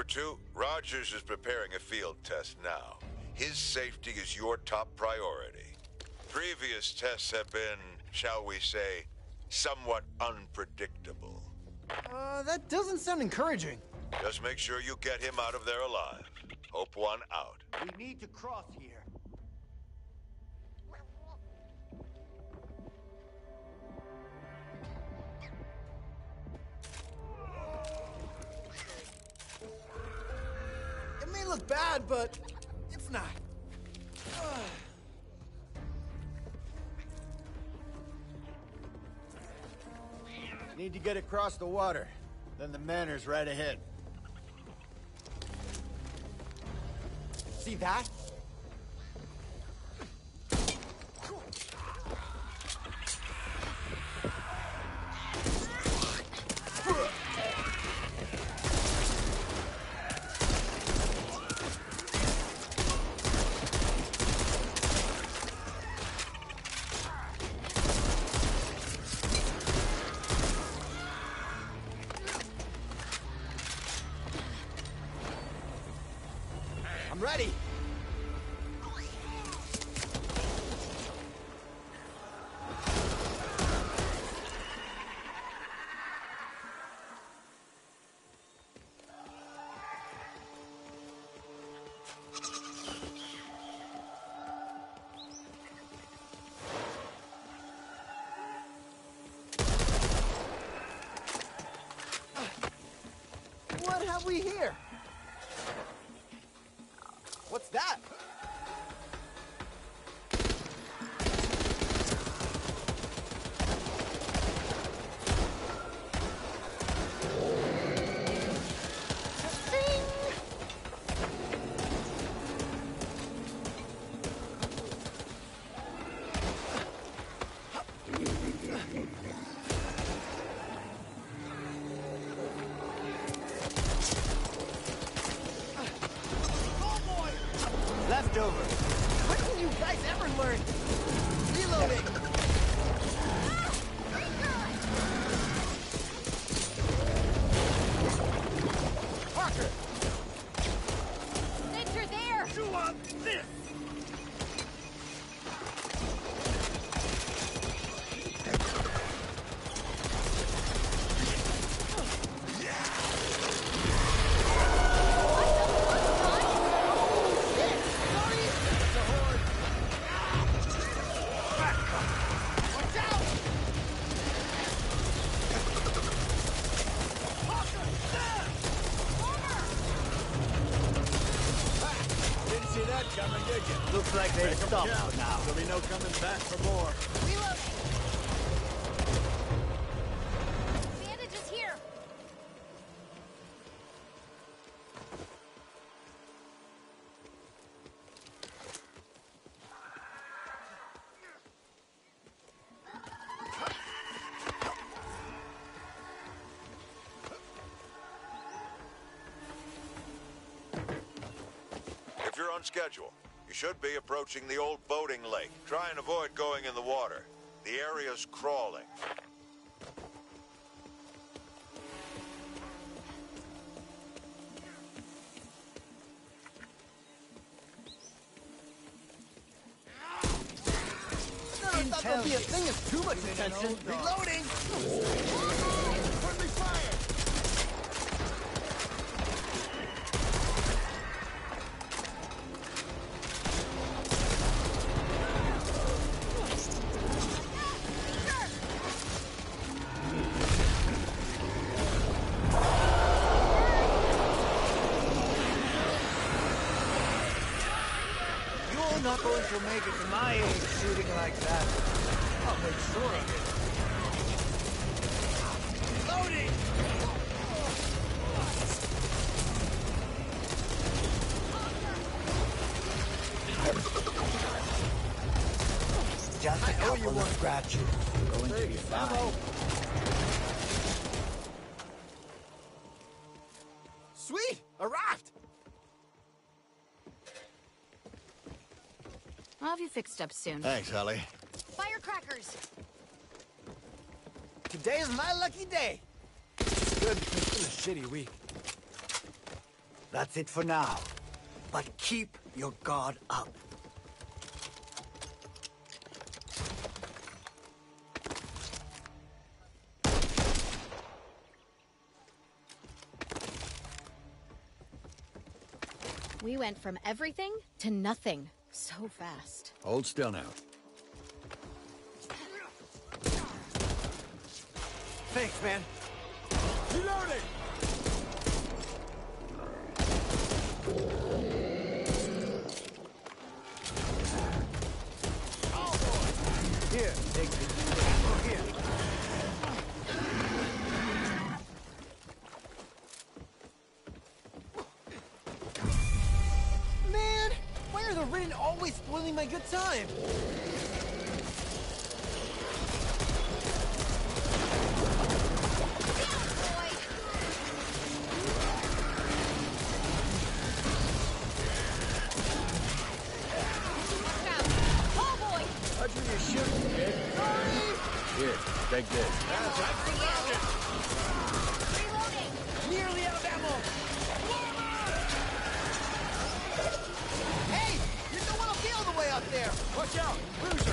2, Rogers is preparing a field test now. His safety is your top priority. Previous tests have been, shall we say, somewhat unpredictable. That doesn't sound encouraging. Just make sure you get him out of there alive. Hope 1 out. We need to cross here. It may look bad, but it's not. Need to get across the water. Then the manor's right ahead. See that? I'm ready. What have we here? What's that? Leftover. When can you guys ever learn? Reloading! Parker! Enter there! You want this? Looks like they've stopped for now. There'll be no coming back for more. Reloading! Bandages here! If you're on schedule, you should be approaching the old boating lake. Try and avoid going in the water. The area's crawling. Never thought there'd be a thing as too much attention. Reloading! Friendly fire! You're not going to make it to my age shooting like that. I'll make sure of it. Loading! Just a couple of scratches. Going to be fine. Sweet! A raft! I'll have you fixed up soon. Thanks, Ellie. Firecrackers! Today is my lucky day. Good, because it's been a shitty week. That's it for now. But keep your guard up. We went from everything to nothing so fast. Hold still now. Thanks, man. Reloading! Here, take this. Oh, here. Man, why are the Ridden always spoiling my good time? Here, take this. Reloading! Nearly out of ammo! Hey! You don't want to be all the way up there! Watch out! Bruiser!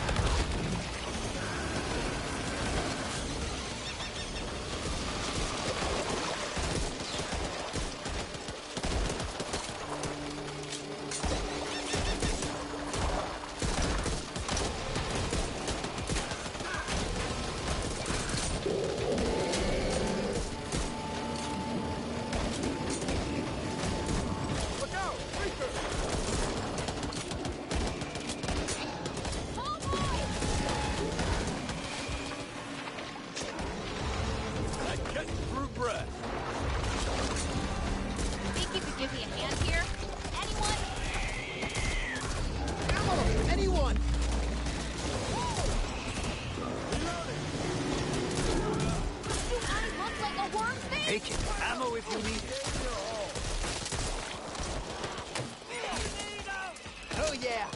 Think you could give me a hand here? Anyone? Ammo! Anyone! Do I look like a worm thing? Take it. Ammo if you need it. Oh yeah!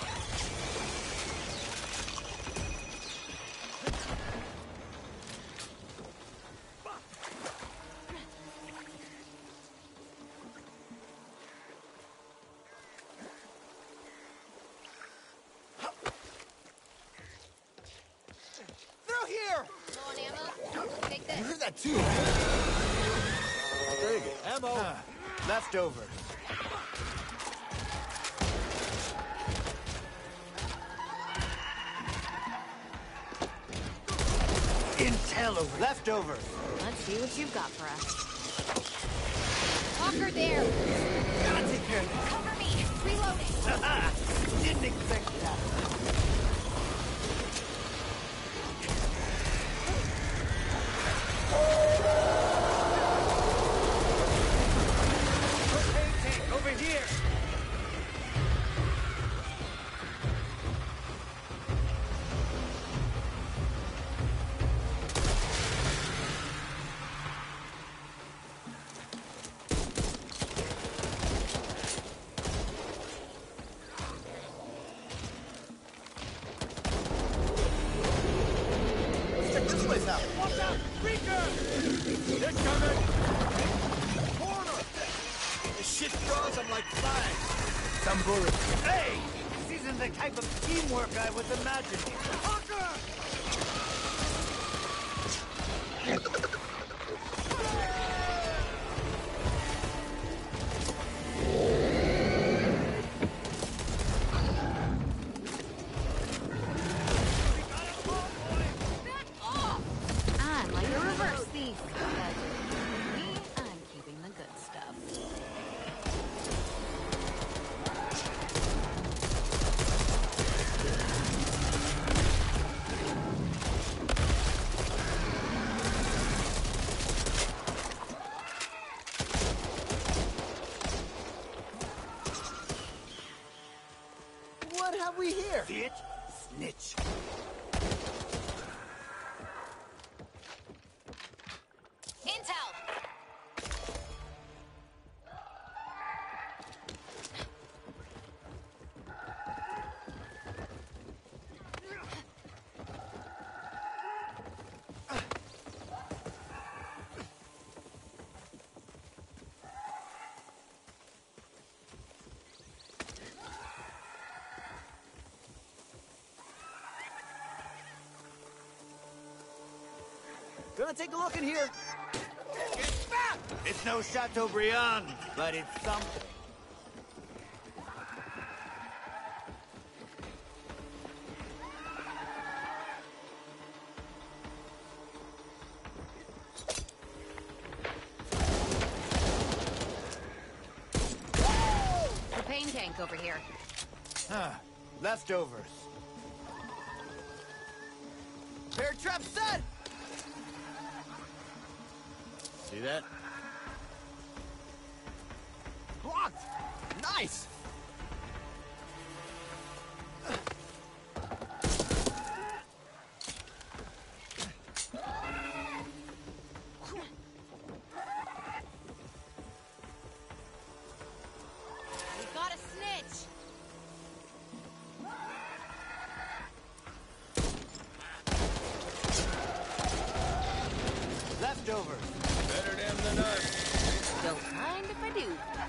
Through here! Low on ammo? Take You this. heard that too? Take it. Ammo! Leftover. Intel over. Leftover. Let's see what you've got for us. Walker there! Gotta take care of this. Cover me! Reloading! Didn't expect that. Propane tank over here. Let's check this place out. Watch out! Reeker! They're coming! Corner! The shit draws them like flies. Some bullets. Hey! This isn't the type of teamwork I was imagining. Hawker! Back off! I'm like a reverse thief. But me, I'm keeping the good stuff. Gonna take a look in here. Get back! It's no Chateaubriand, but it's something. Propane tank over here. Huh. Leftovers. Bear trap set! See that? Blocked! Nice! We got a snitch. Leftovers. Better them than us. Don't mind if I do.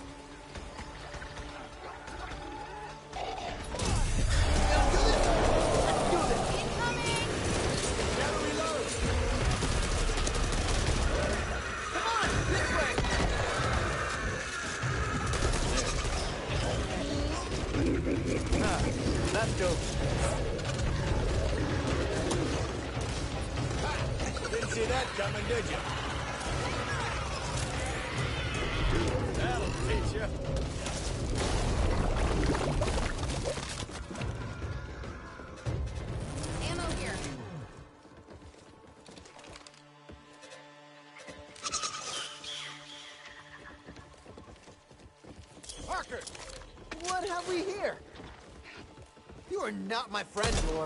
Incoming! Gotta reload. Come on, this way! Leftovers. Didn't see that coming, did you? That'll teach you. Ammo here. Parker! What have we here? You are not my friend, Lore.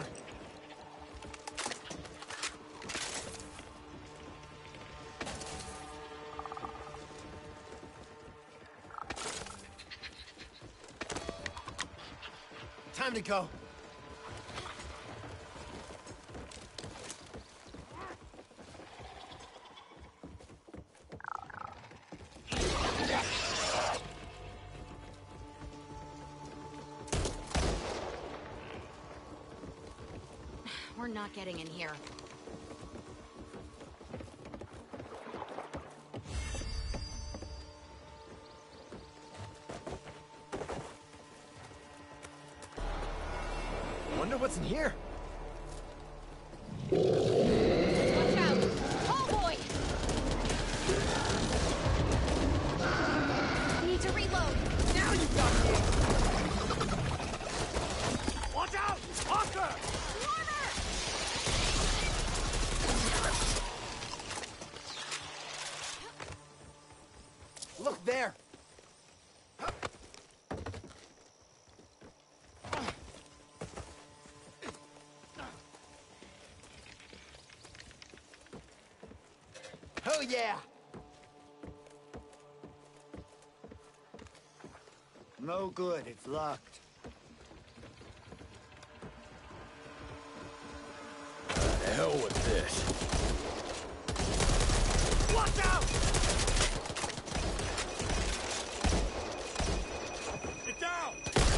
Time to go. We're not getting in here. Wonder what's in here. Watch out! Oh boy! Need to reload. Now you got me! Watch out! Parker! Look there! Oh yeah! No good, it's locked. The hell with this. Watch out! Get down!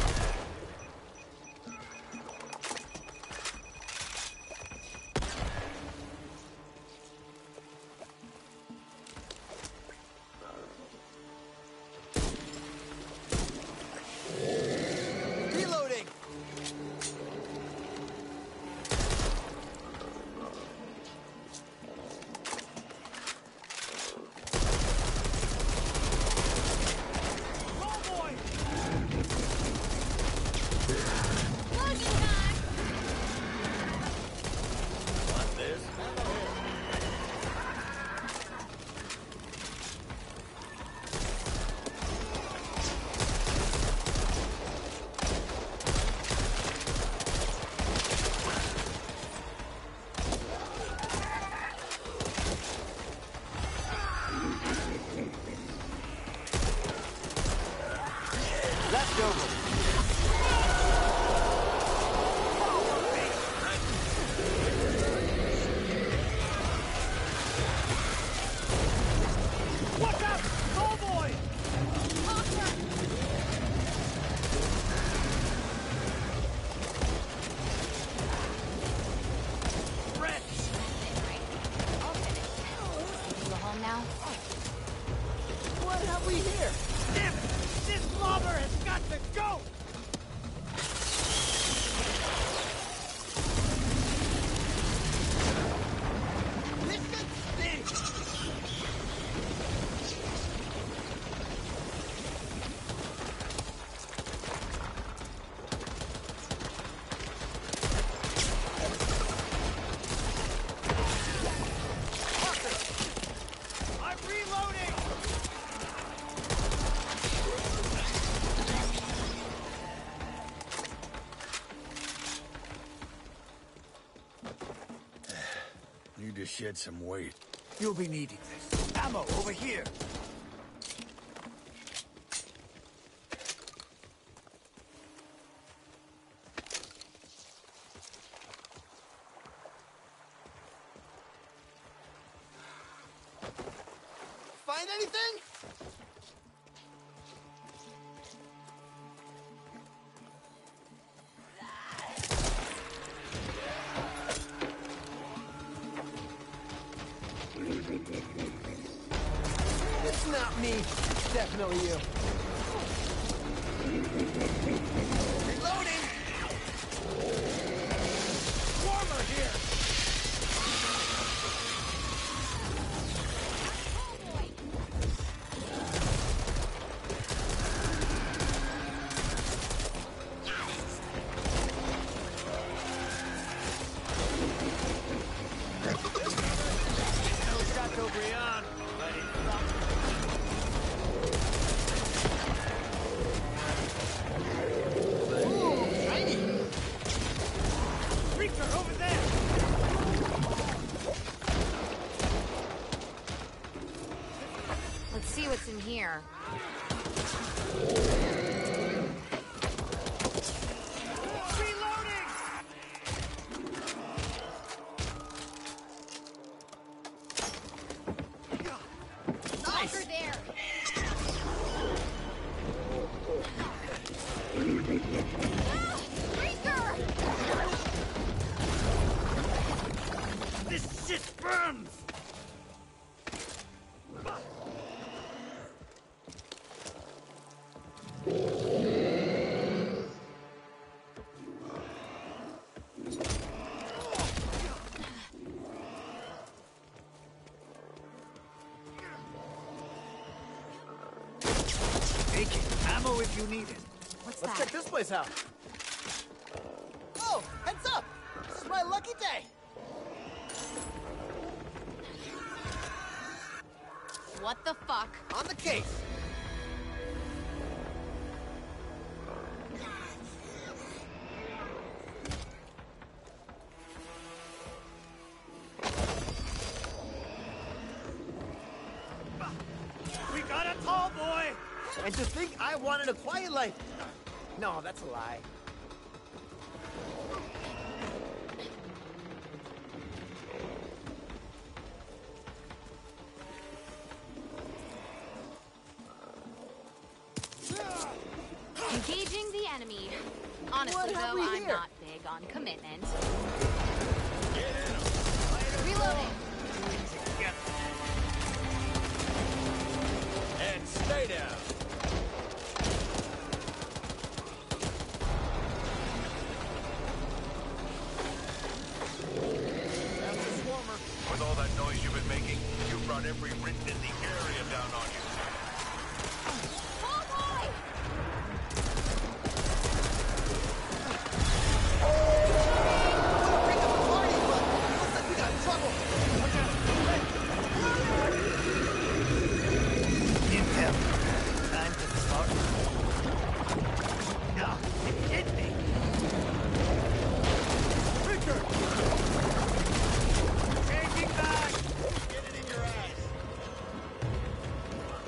Reloading! Loading time! Want this? Leftovers. Watch out! Oh boy! I'll finish. now? What have we here? Damn it! This lobber has got to go! This thing stinks! I'm reloading! Need to shed some weight. You'll be needing this. Ammo over here. Find anything? It's not me. It's definitely you. Reloading! Warmer here! El Chateaubriand. Let it drop. Ooh, shiny! Creature over there! Let's see what's in here. Reloading! Nice! Over there. Ah, Freaker! This shit burns! Take it. Ammo if you need it. What's Let's that? check this place out. Oh, heads up! This is my lucky day! What the fuck? On the case! We got a tall boy! And to think I wanted a quiet life! No, that's a lie. Engaging the enemy. Honestly, What have though, we I'm here? not big on commitment. Get in 'em. Reloading. And stay down. With all that noise you've been making, you brought every Rinton in the area down on you. Oh boy! Pick up the party, but looks like we got trouble! Intel. Time to start. No, it hit me. Richard! Changing back! Get it in your eyes.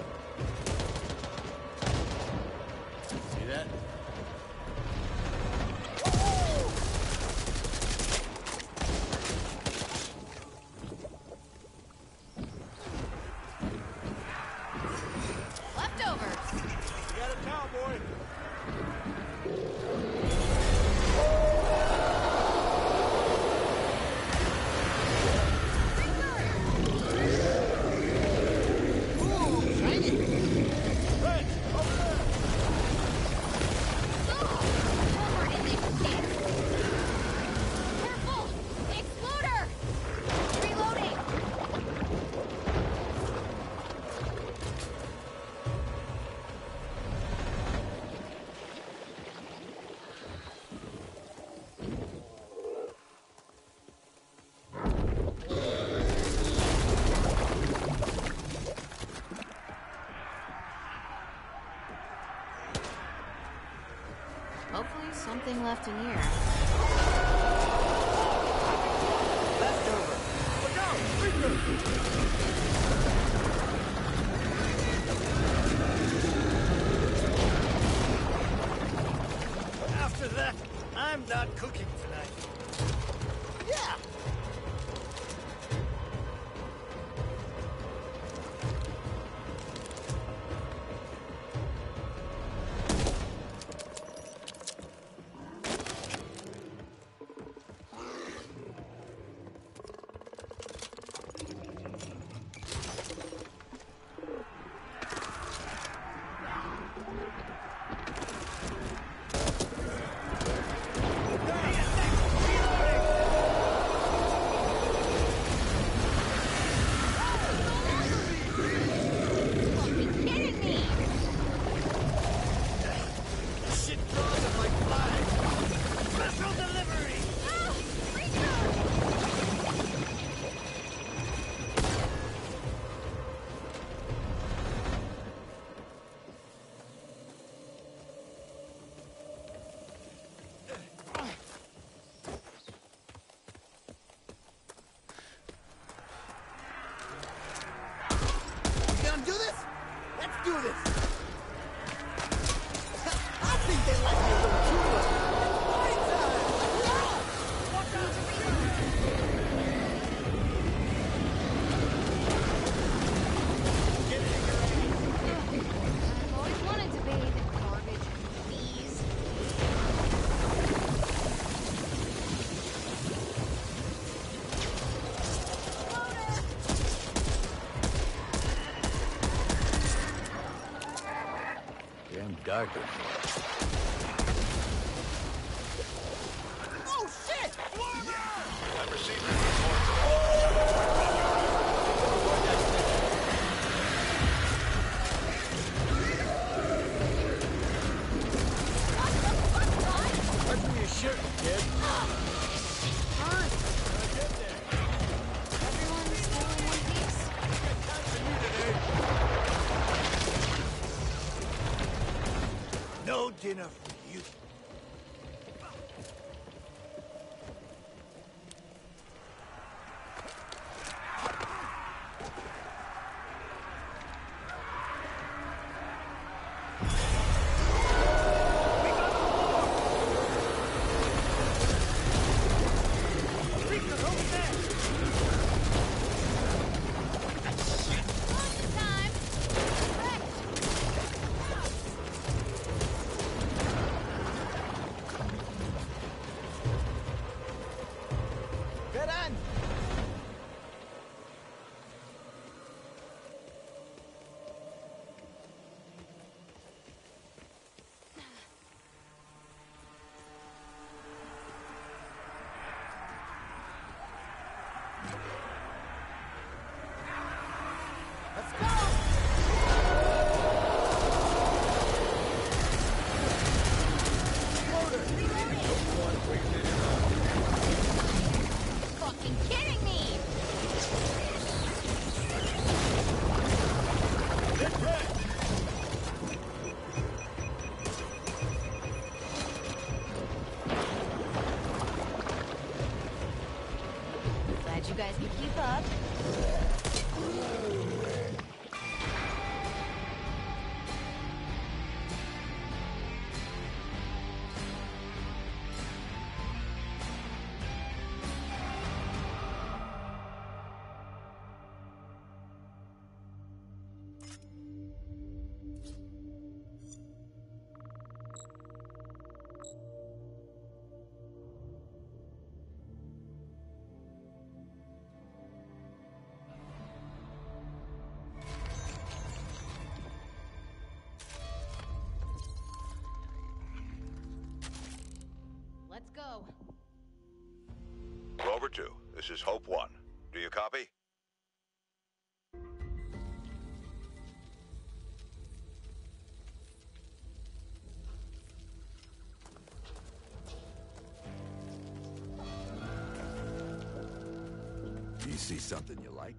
something left in here. Left over. Look out! Reaper! After that, I'm not cooking tonight. Yeah! Fucking kidding me! Shit draws up like flies. Special delivery! Ah! Rico! You gonna do this? Let's do this! I think they like me a little too much. Party time! Watch out! I've always wanted to bathe in garbage and bees. Damn dark in here. Oh shit! I've received reports of Must be a shirt, kid. Everyone's still in one piece. No dinner for you. Time! Correct! Get on! Let's go! Fucking kidding me! Glad you guys can keep up. Let's go. Rover 2, this is Hope 1. Do you copy? Do you see something you like?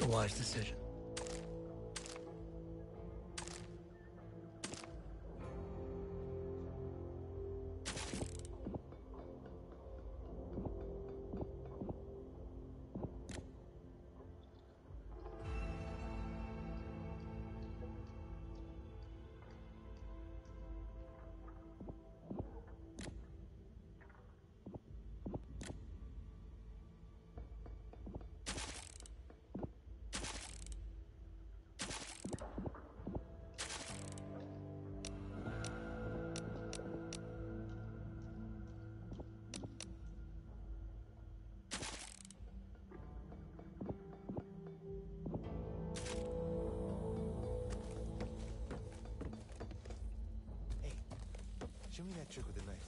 a wise decision. Show me that trick with the knife.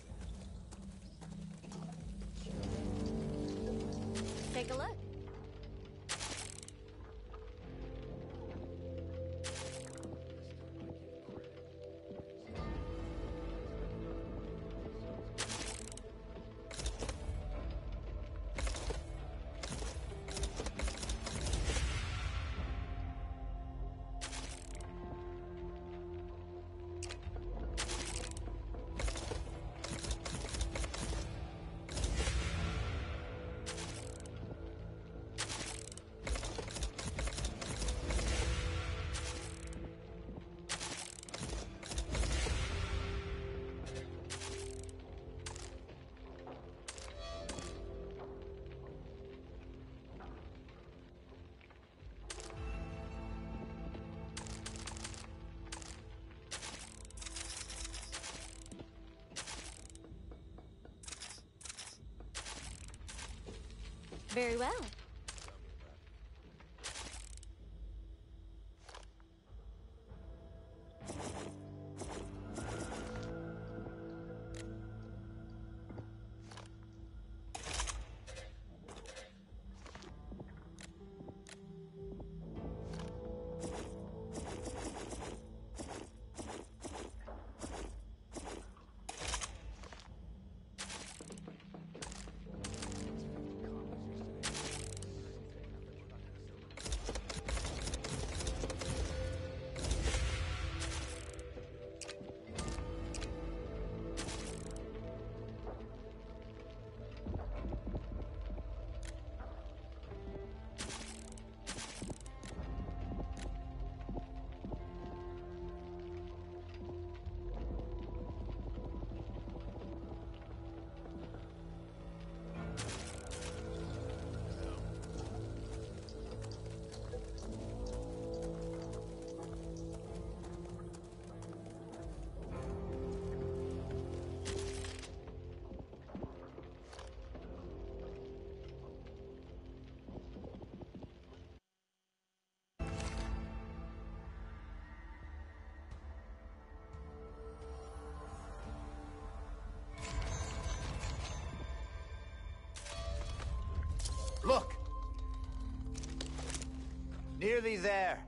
Take a look. Very well. Look! Nearly there.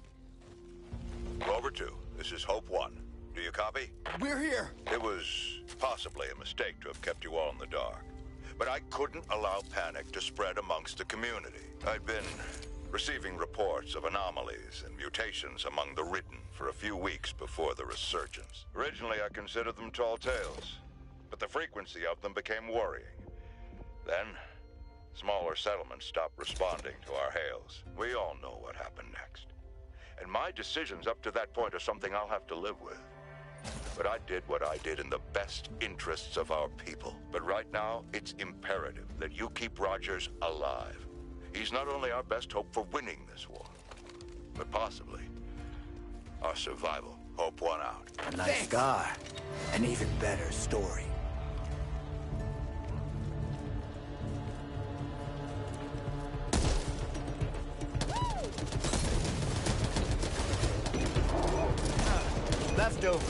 Rover 2, this is Hope 1. Do you copy? We're here. It was possibly a mistake to have kept you all in the dark. But I couldn't allow panic to spread amongst the community. I'd been receiving reports of anomalies and mutations among the Ridden for a few weeks before the resurgence. Originally, I considered them tall tales, but the frequency of them became worrying. Then, smaller settlements stopped responding to our hails. We all know what happened next. And my decisions up to that point are something I'll have to live with. But I did what I did in the best interests of our people. But right now, it's imperative that you keep Rogers alive. He's not only our best hope for winning this war, but possibly our survival. Hope 1 out. A nice scar. An even better story. Left over.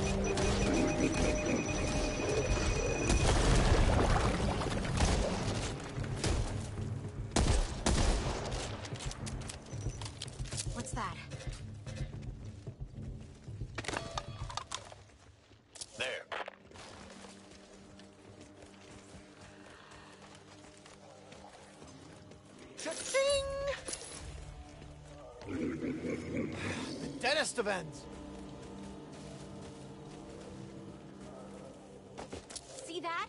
What's that? There. Cha-ching! Deadest of ends. See that?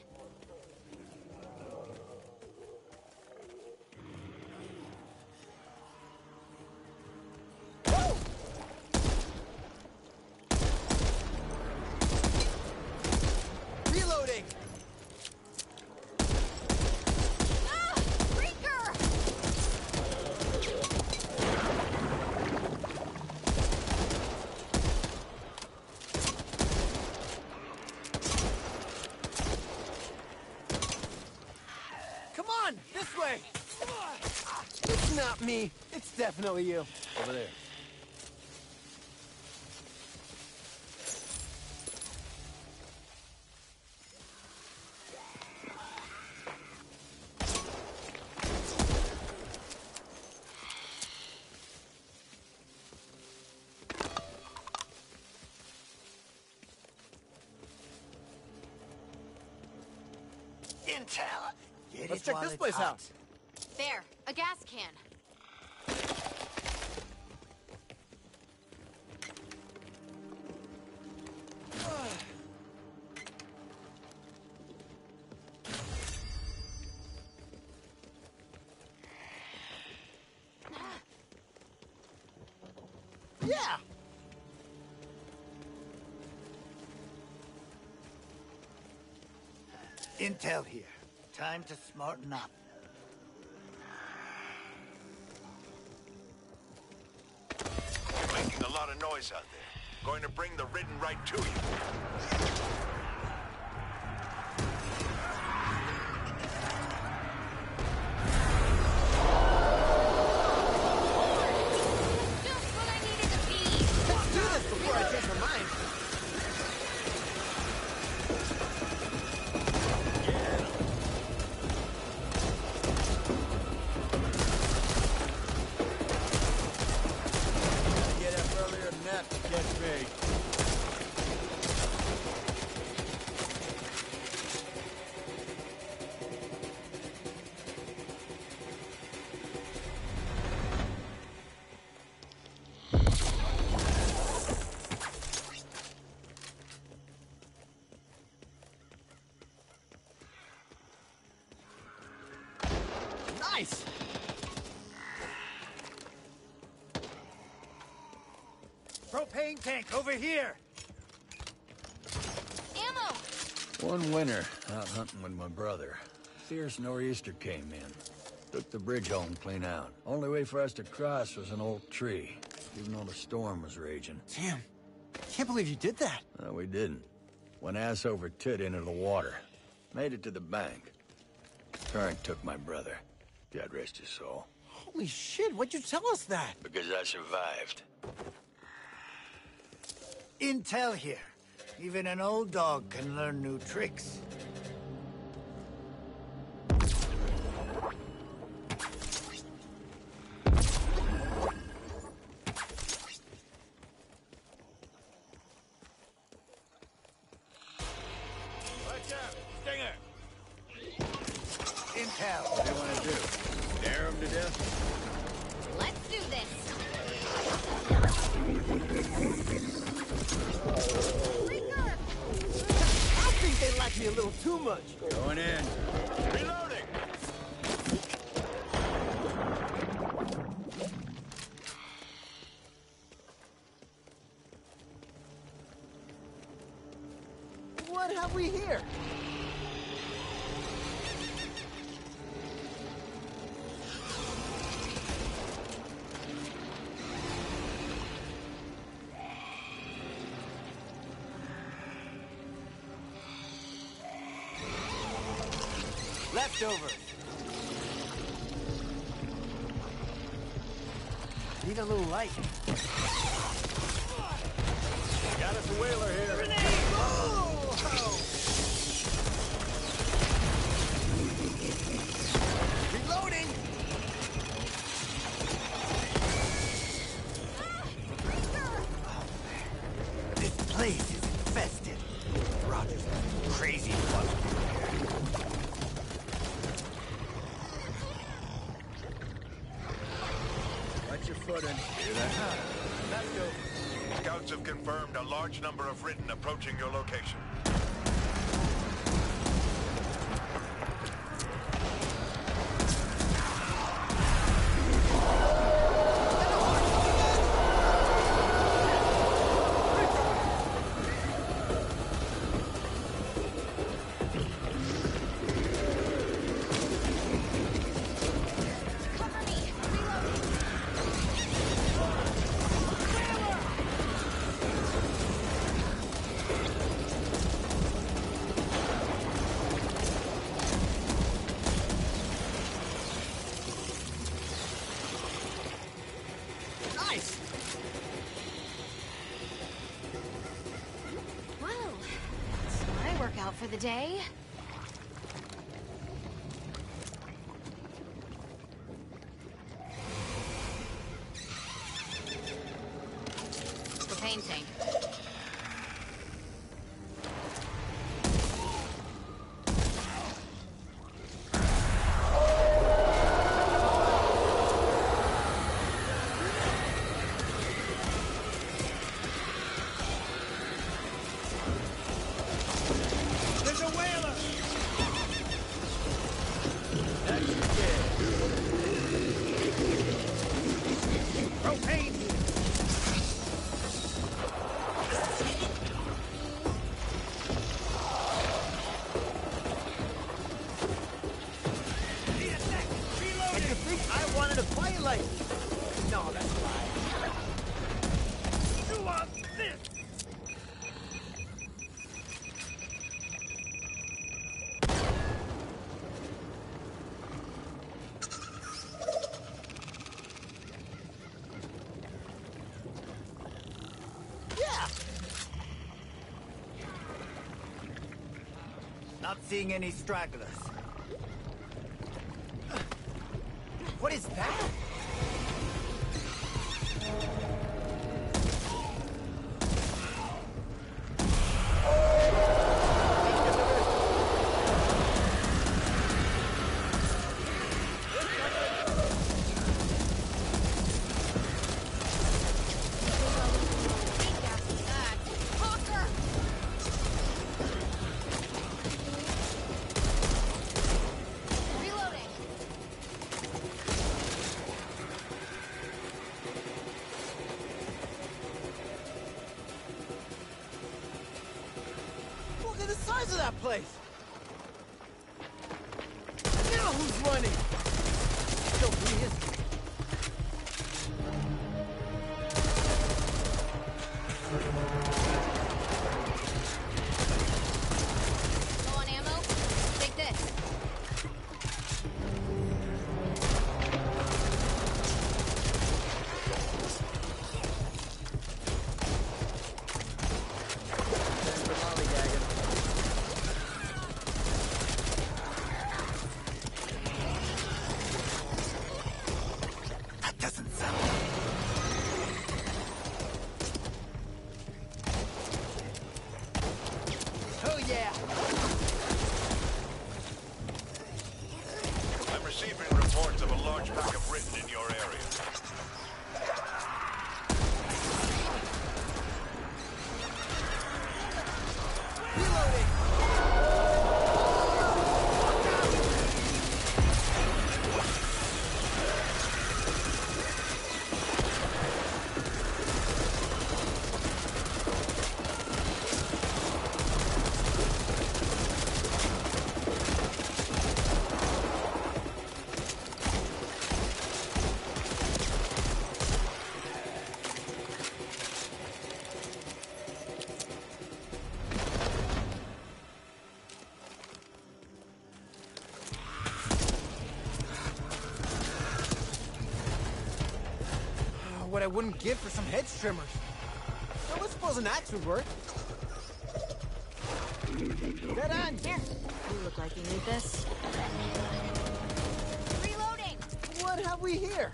Reloading. Ah! Freaker! Come on, this way. It's not me. It's definitely you. Over there. Intel. Get Let's it check while this it's place hot. out. There, a gas can. Yeah. Intel here. Time to smarten up. You're making a lot of noise out there. Going to bring the ridden right to you. Just what I needed to be. Let's do this before I change my mind. Get up earlier than that to catch me. Nice. Propane tank over here. Ammo! One winter, out hunting with my brother. Fierce nor'easter came in. Took the bridge home clean out. Only way for us to cross was an old tree, even though the storm was raging. Damn. Can't believe you did that. No, we didn't. Went ass over tit into the water. Made it to the bank. Current took my brother. God rest his soul. Holy shit, why'd you tell us that? Because I survived. Intel here. Even an old dog can learn new tricks. Watch out! Stinger! Intel. What do you want to do? Dare him to death? Let's do this. Freaker! I think they like me a little too much. Going in. Reloading! What have we here? Leftovers. Need a little light. Got us a whaler here. Reloading. This place is infested. Roger's crazy one. Watch your foot. ordering. Hear that? Let's go. Scouts have confirmed a large number of Ridden approaching your location. For the day. Propane tank. Not seeing any stragglers. What is that? Look at the size of that place! Now who's running? Still he is. Low on ammo? Take this. I'm receiving reports of a large pack of Ridden in your area. What I wouldn't give for some hedge trimmers. I would suppose an axe would work. Dead end! Here. You look like you need this. Reloading! What have we here?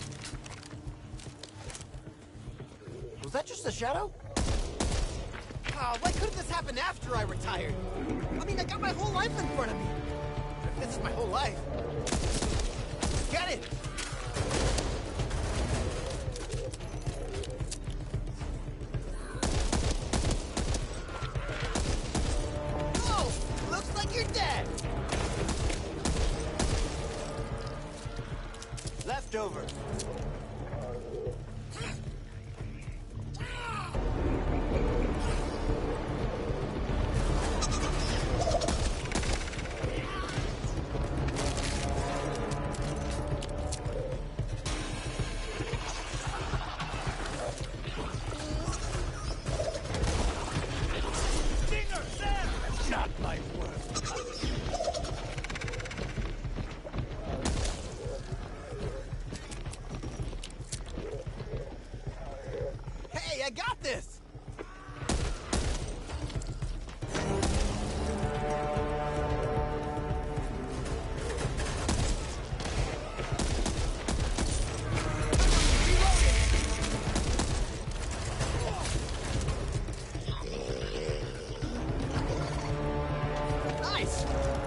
Was that just a shadow? Oh, why couldn't this happen after I retired? I mean, I got my whole life in front of me. If this is my whole life. Get it! Leftover. Stinger, Sam! Not my work. Hey, I got this! Nice!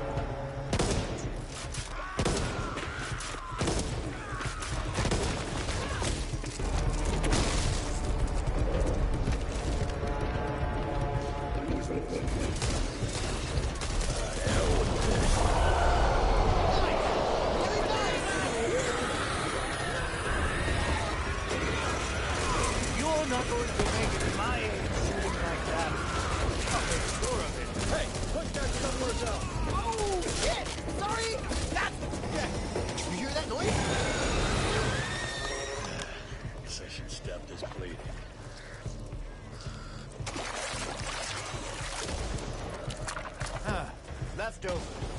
You're not going to make it my age shooting like that. I'll make sure of it. Hey, put that somewhere else. Oh, shit! Sorry! That's... Yeah. You hear that noise? Guess I should stop this bleeding. Leftover.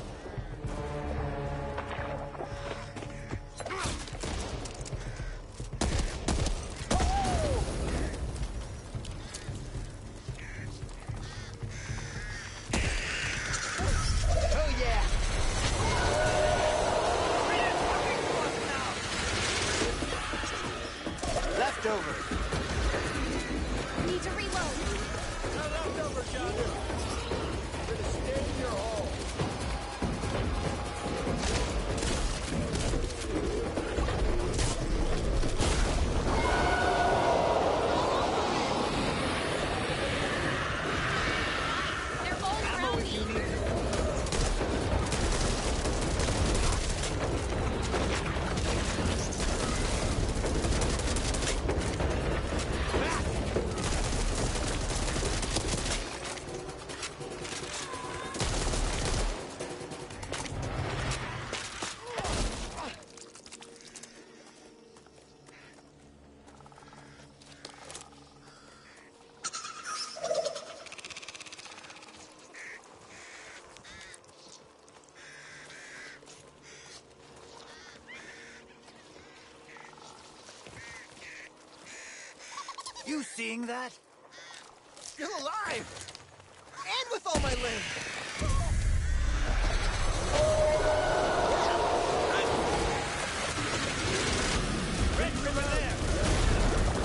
Oh, yeah! Leftover. Need to reload. Leftover, John. You're gonna stay in your hole. They're all around me. You seeing that? Still alive! And with all my limbs! Red River there!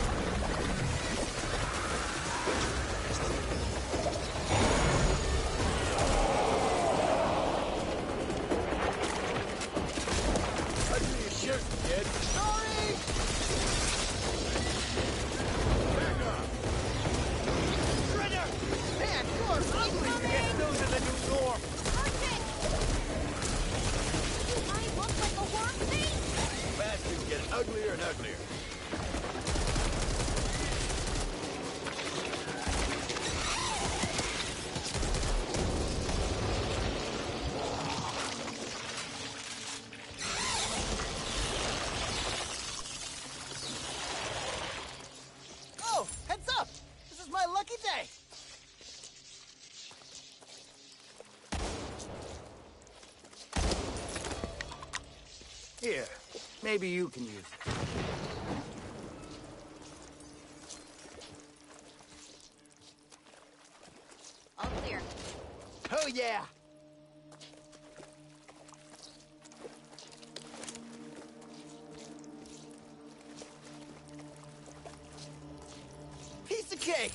How do you shoot, kid? Sorry! Shredder! Man, you're ugly! Get those in the new norm! Arctic! I look like a worm thing? Bastards get uglier and uglier. Oh, heads up! This is my lucky day! Here, maybe you can use it. All clear. Oh, yeah! Piece of cake!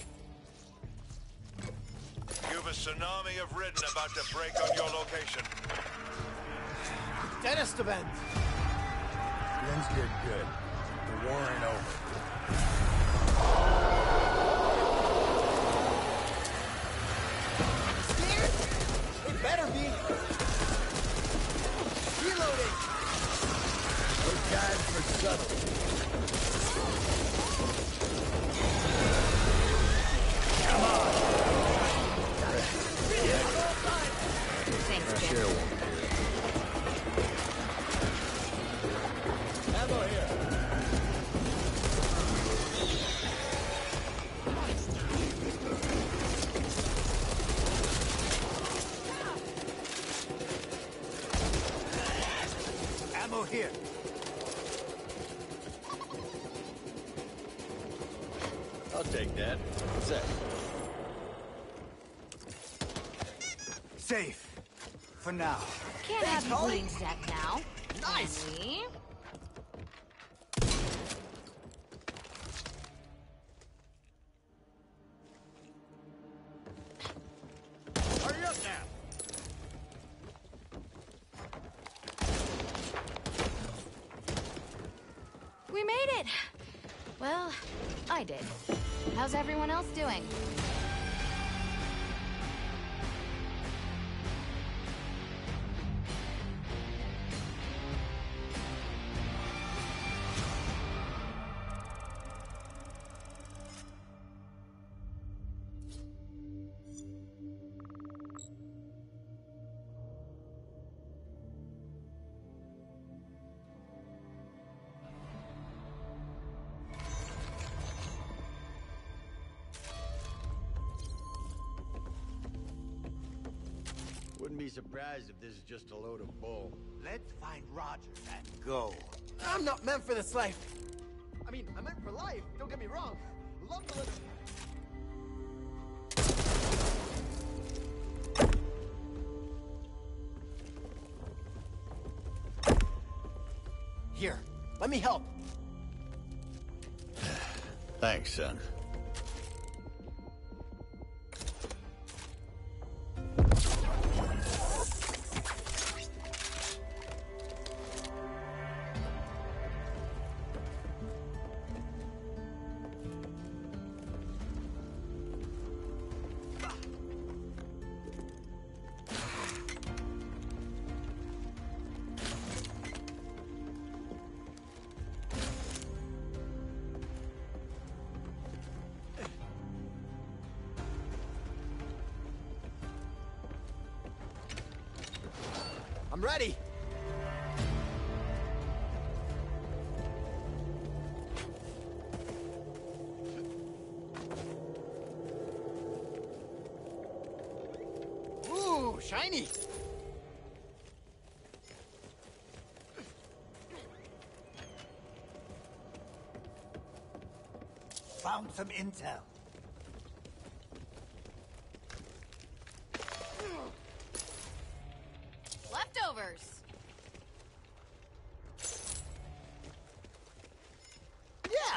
You've a tsunami of Ridden about to break on your location. Dennis to bend. Glenn's did good. The war ain't over. Scared? It better be. Reloading. Those guys never settle. Thanks, Fresh Jim. air won't do it. Ammo here. Ammo here. I'll take that. What's that? Safe. For now. Can't have you bleeding to death now. Nice. Can we? Hurry up now. We made it! Well, I did. How's everyone else doing? Wouldn't be surprised if this is just a load of bull. Let's find Rogers and go. I'm not meant for this life. I mean, I'm meant for life. Don't get me wrong. Love to live. Here, let me help. Thanks, son. I'm ready. Ooh, shiny. Found some intel. Leftovers! Yeah.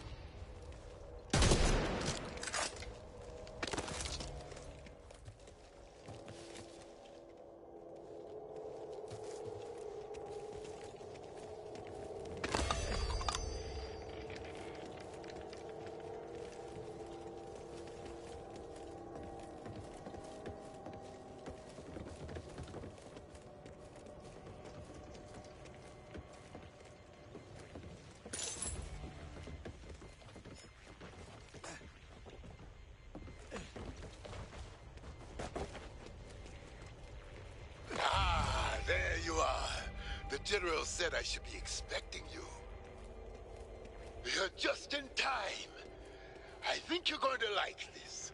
Ah, there you are. The General said I should be expecting you. You're just in time. I think you're going to like this.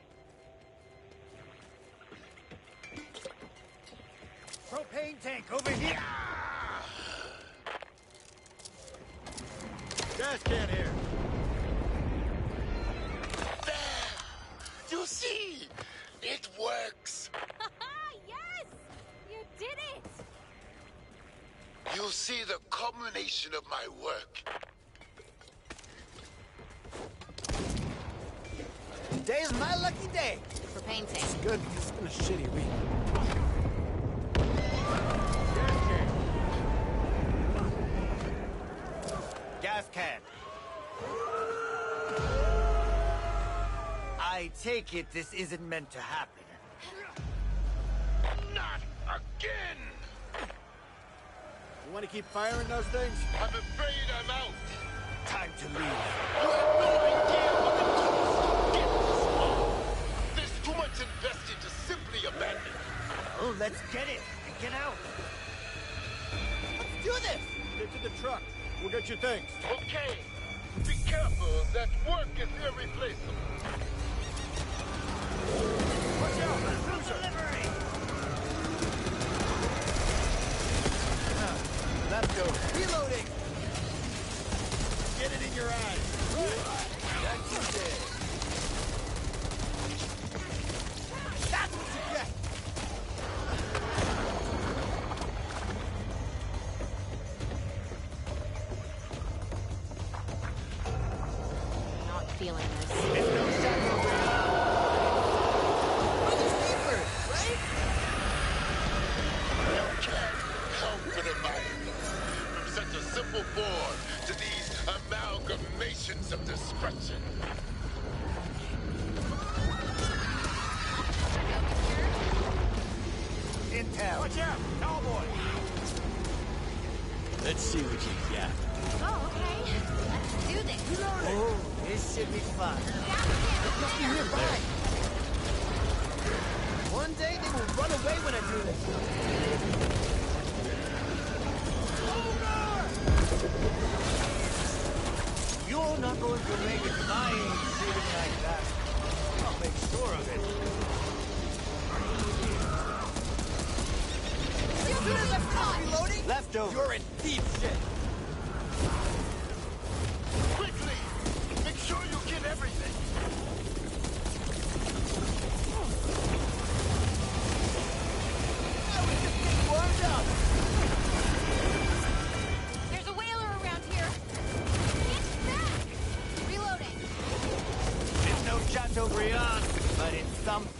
Propane tank over here. Gas can here. There! You see? It works. Yes! You did it! You see the culmination of my work. Today's my lucky day. Propane tank. Good, it's been a shitty week. Gas can. I take it this isn't meant to happen. Not again! You want to keep firing those things? I'm afraid I'm out. Time to leave. You have no idea what it costs. Get this wall. There's too much invested to simply abandon. Oh, let's get it and get out. Let's do this! Get to the truck. We'll get your things. Okay. Be careful. That work is irreplaceable. Watch out! Food delivery! Leftover. Reloading! Get it in your eyes. That's you did. That's what you get! Not feeling this. It's no shadow. Brother Sleeper, right? You can't help but admire them. From such a simple form to these amalgamations of destruction. Intel. Watch out! Cowboy! Let's see what you got. Oh, okay. Let's do this. Oh, this should be fun. Must be nearby. One day they will run away when I do this. You're not going to make it my shooting like that. I'll make sure of it. As soon as I stop reloading, Leftover. you're in deep shit. Quickly! Make sure you get everything. I was just getting warmed up. There's a whaler around here. Get back! Reloading. It's no Chateaubriand, but it's something.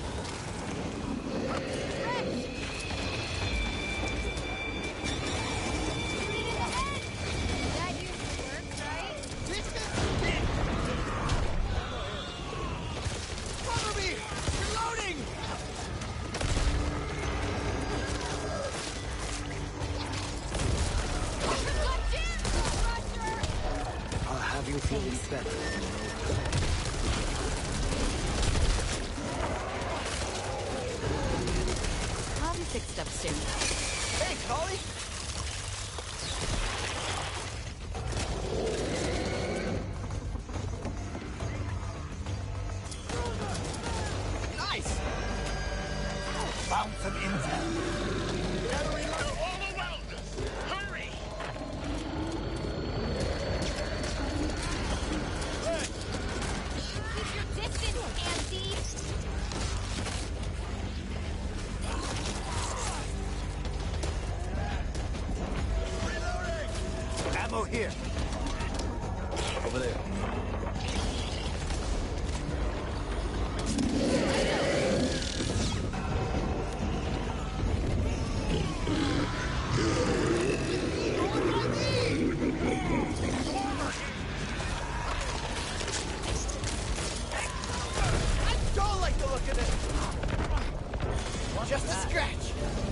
That usually works, right? This is it. Cover me! Reloading! I'll have you feeling better. I'll be fixed up soon. Hey, Collie! Nice! Found some intel. They're all around us. Hurry! Keep your distance, Andy! Ammo here. Over there. I don't like the look of this! Just a scratch!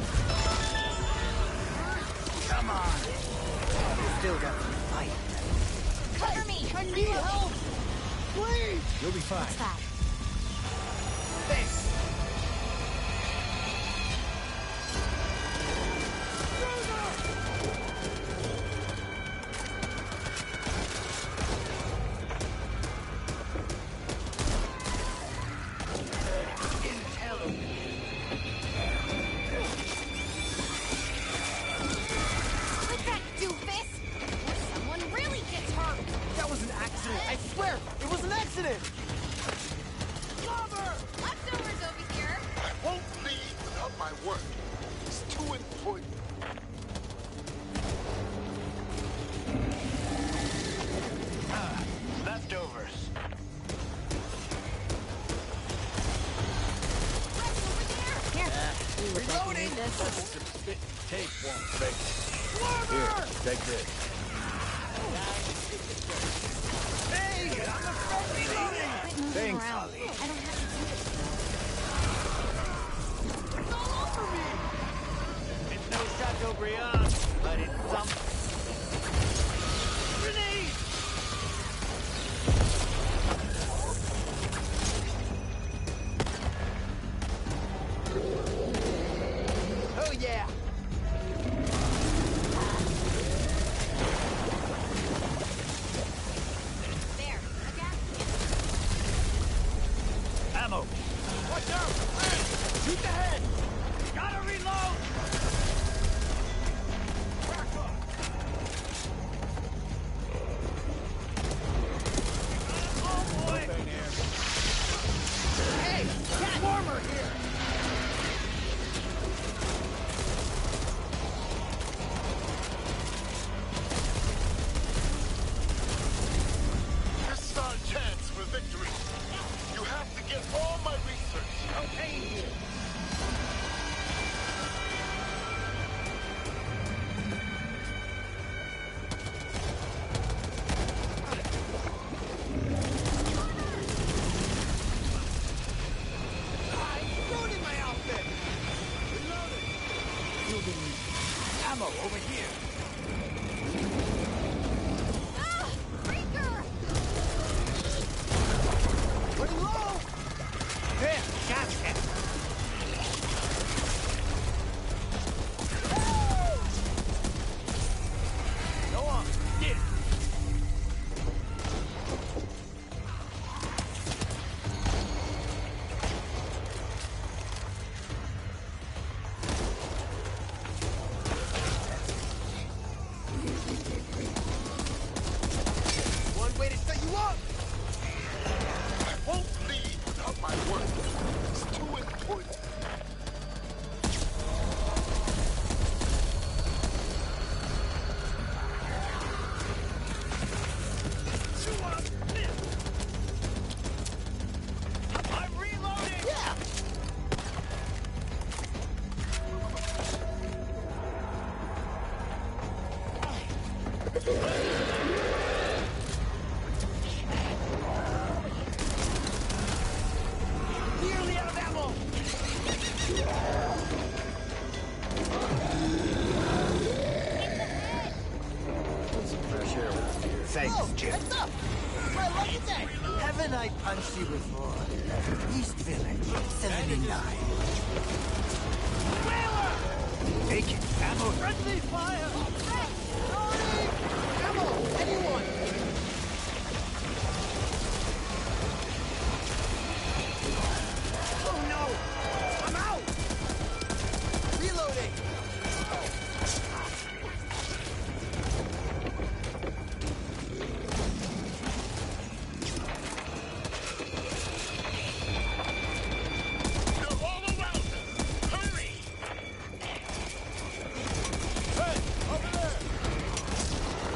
Come on. Still got some fight. Cover me! I need help! Please! You'll be fine. What's that? Thanks! Like that doofus! Or someone really gets hurt! That was an accident! I swear! It was an accident! Leftovers over here! I won't leave without my work. It's too important. Leftovers. Right over there! Here! You look like you need this. Spit and tape won't fix it. Here, take this. Hey! I'm a friendly loading! Quit moving Thanks, around. Holly. I don't have to do this. It's all over me! It's no shot. Chateaubriand, but it's something. Grenade! Oh yeah! There, a gas Ammo! Watch out! Hey! Shoot ahead! Gotta reload! Crack up! Oh boy! Hey! Cat warmer here! This is our chance for victory. You have to get all my research. Okay, here. I'm ruining my outfit! Ammo over here. Ah! Freaker! Running low! There, gas can. Go on, get it. One way to shut you up! I won't leave without my work. It's too important. I'm reloading! Yeah! Nearly out of ammo! Some fresh air around here. Thanks, Oh, Jim. heads up! It's my lucky day! Haven't I punched you before? East Village, 79. Whaler! Take it, ammo. Friendly fire! Sorry! Ammo! Anyone! Oh no! I'm out! Reloading! They're all around us. Hurry! Hey, over there!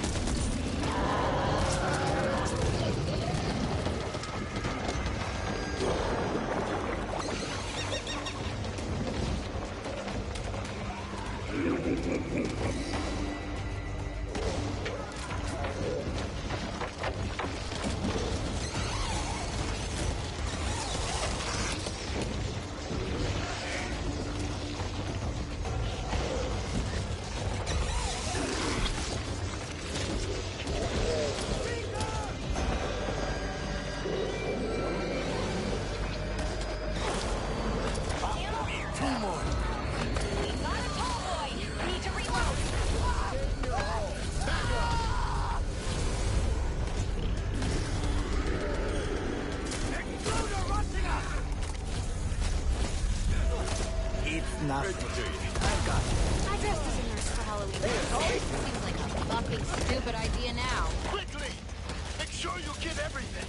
nothing. I got it. I dressed as a nurse for Halloween. Seems like a fucking stupid idea now. Quickly! Make sure you get everything!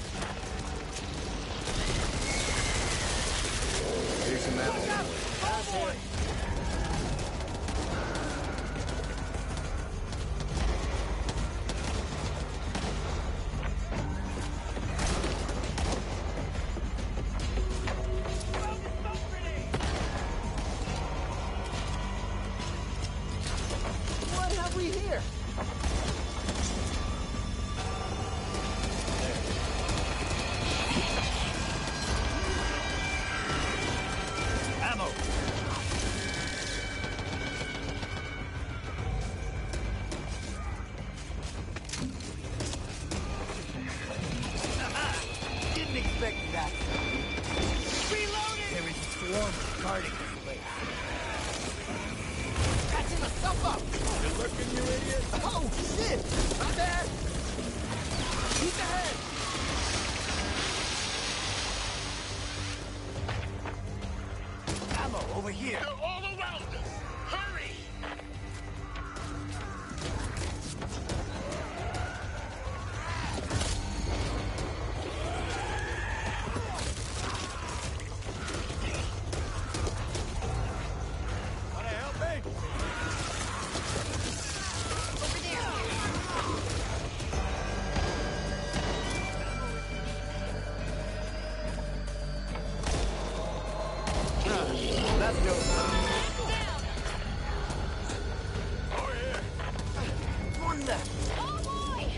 Here's some evidence. Oh, boy! What have we here? Ammo. Shit! Not bad! Keep ahead! Ammo over here. They're all around us! Hurry! Wanna help me? Over there. Let's go. Over here. One left. Oh boy!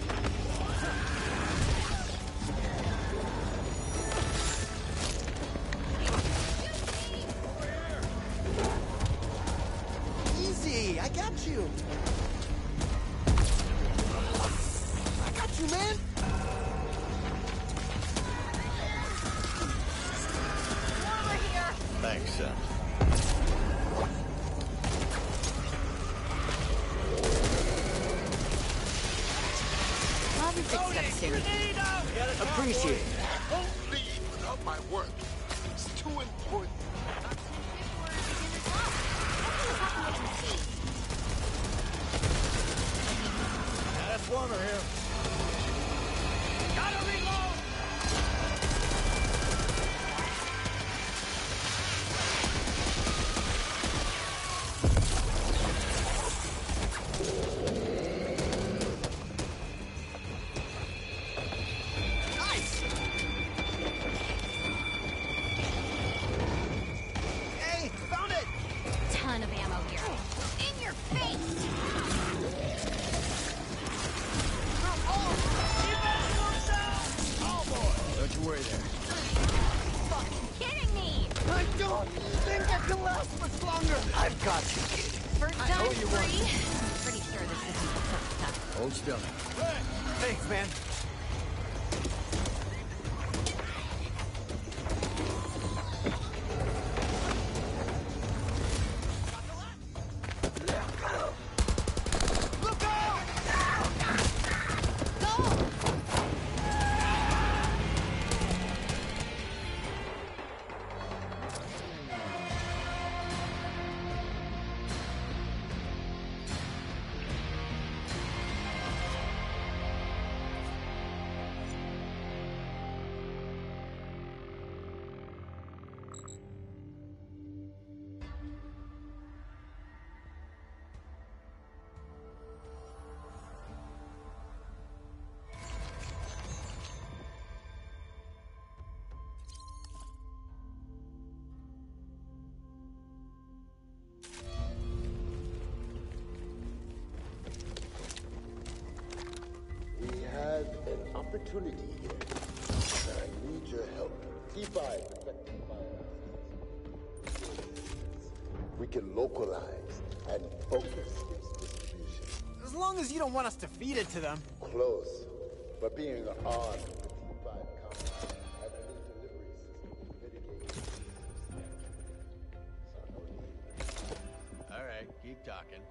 Easy, I got you. I got you, man. Over here! Thanks, son. I'll be fixed up soon. Grenade out! Appreciate it. Won't leave without my work. It's too important. That's warmer here. Gotta reload! Nice. Hey, found it. Ton of ammo here. In your face! Don't you worry there. Fucking kidding me! I don't think I can last much longer. I've got you, kid. First I time owe you one. free. Pretty sure this isn't the first time. Hold still. Thanks, man. Look out! Go! We have an opportunity here. I need your help. Divide effective violence. We can localize and focus its distribution. As long as you don't want us to feed it to them. Close, but being armed with D5 compound and a new delivery system mitigates All right, keep talking.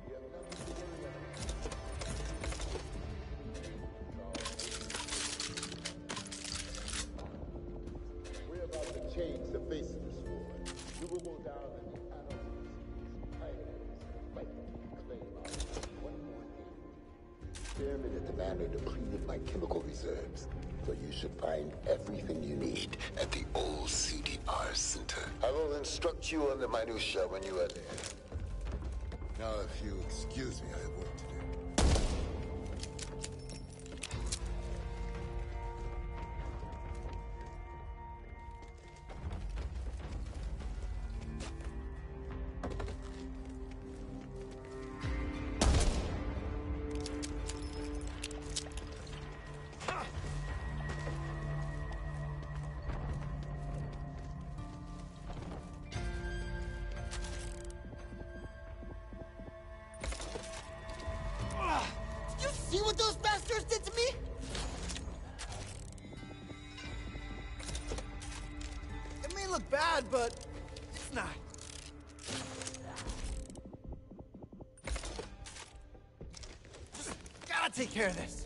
We're about to change the face of this war. We will go down in the annals of the pioneers and fight to claim our one more thing. Experiment at the manor depleted my chemical reserves, so you should find everything you need at the old CDR Center. I will instruct you on the minutiae when you are there. Now, if you excuse me, I have work to do. Did you see what those bastards did to me? It may look bad, but it's not. Just gotta take care of this.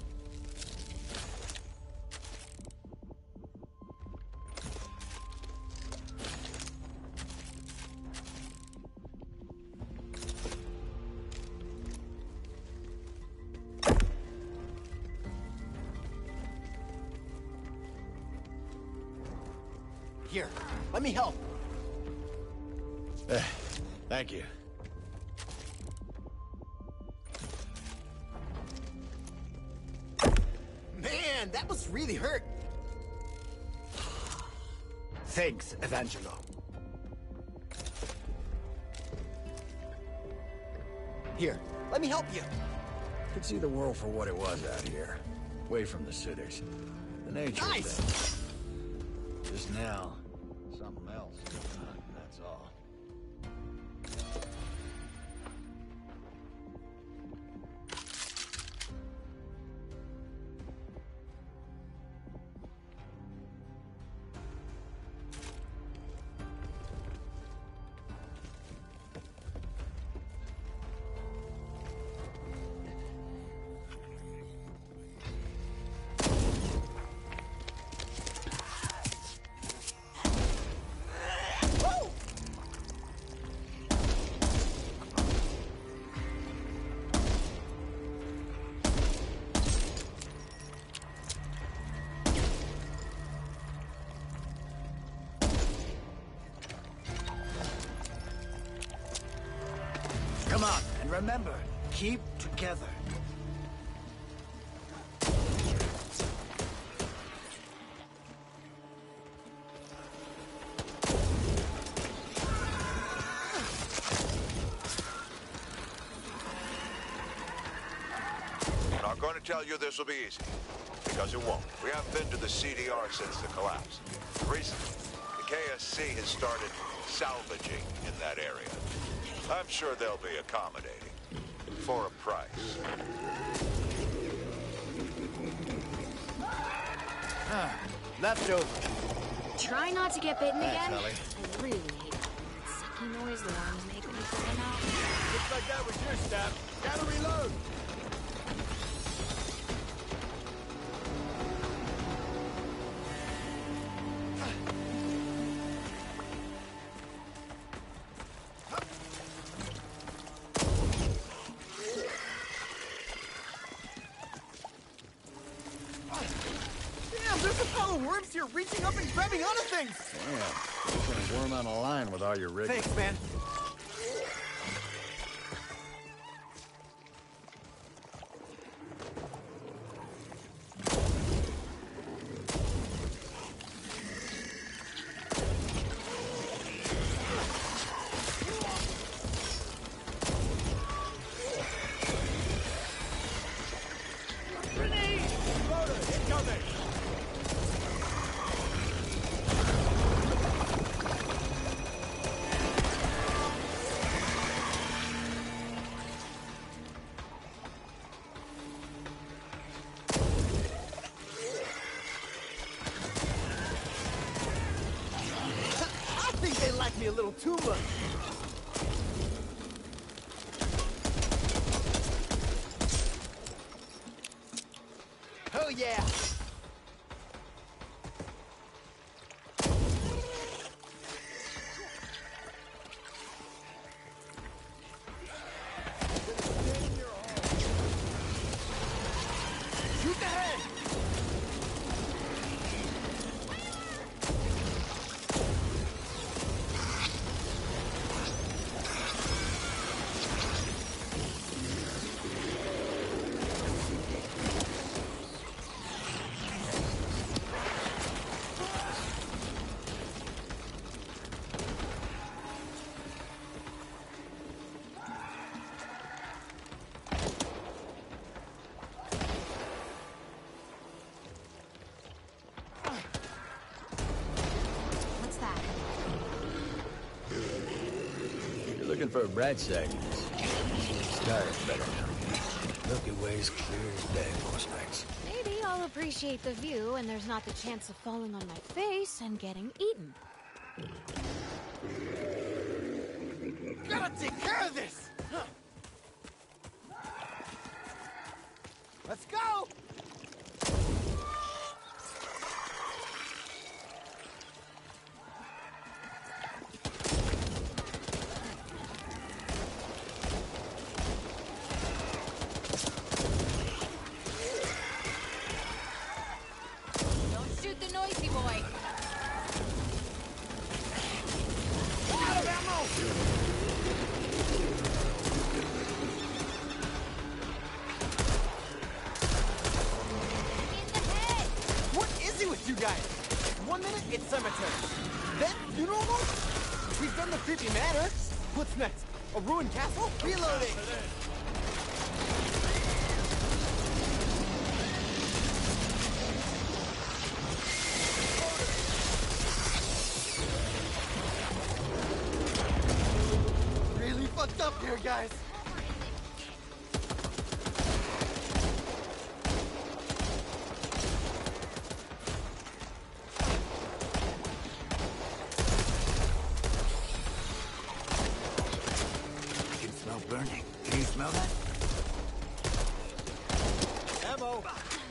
Here, let me help. Thank you. Man, that must really hurt. Thanks, Evangelo. Here, let me help you. Could see the world for what it was out here. Away from the cities. The nature Nice! of things. Just now, something else. That's all. Come on, and remember, keep together. I'm not going to tell you this will be easy, because it won't. We haven't been to the CDR since the collapse. Recently, the KSC has started salvaging in that area. I'm sure they'll be accommodating, for a price. Leftover. Try not to get bitten Thanks, again. Ellie. I really hate that sucky noise the worms make when you pull them out. Looks like that was your step. Gotta reload. Damn, there's a pile of worms here reaching up and grabbing onto things! Damn, you're gonna worm on a line with all your rigging. Thanks, man. Grenade! Loader, incoming! I think they like me a little too much. Oh yeah! Shoot the head! What's that? You're looking for a bright side. Started better now. Milky Way's clear as day most nights. Maybe I'll appreciate the view and there's not the chance of falling on my face and getting eaten. Gotta take care of this! Let's go! Don't shoot the noisy boy. Out of ammo! In the head. What is it with you guys? 1 minute, it's cemetery. Then, funeral home? We've done the creepy manor. What's next? A ruined castle? Reloading! Really fucked up here, guys. I can smell burning. Can you smell that? Ammo!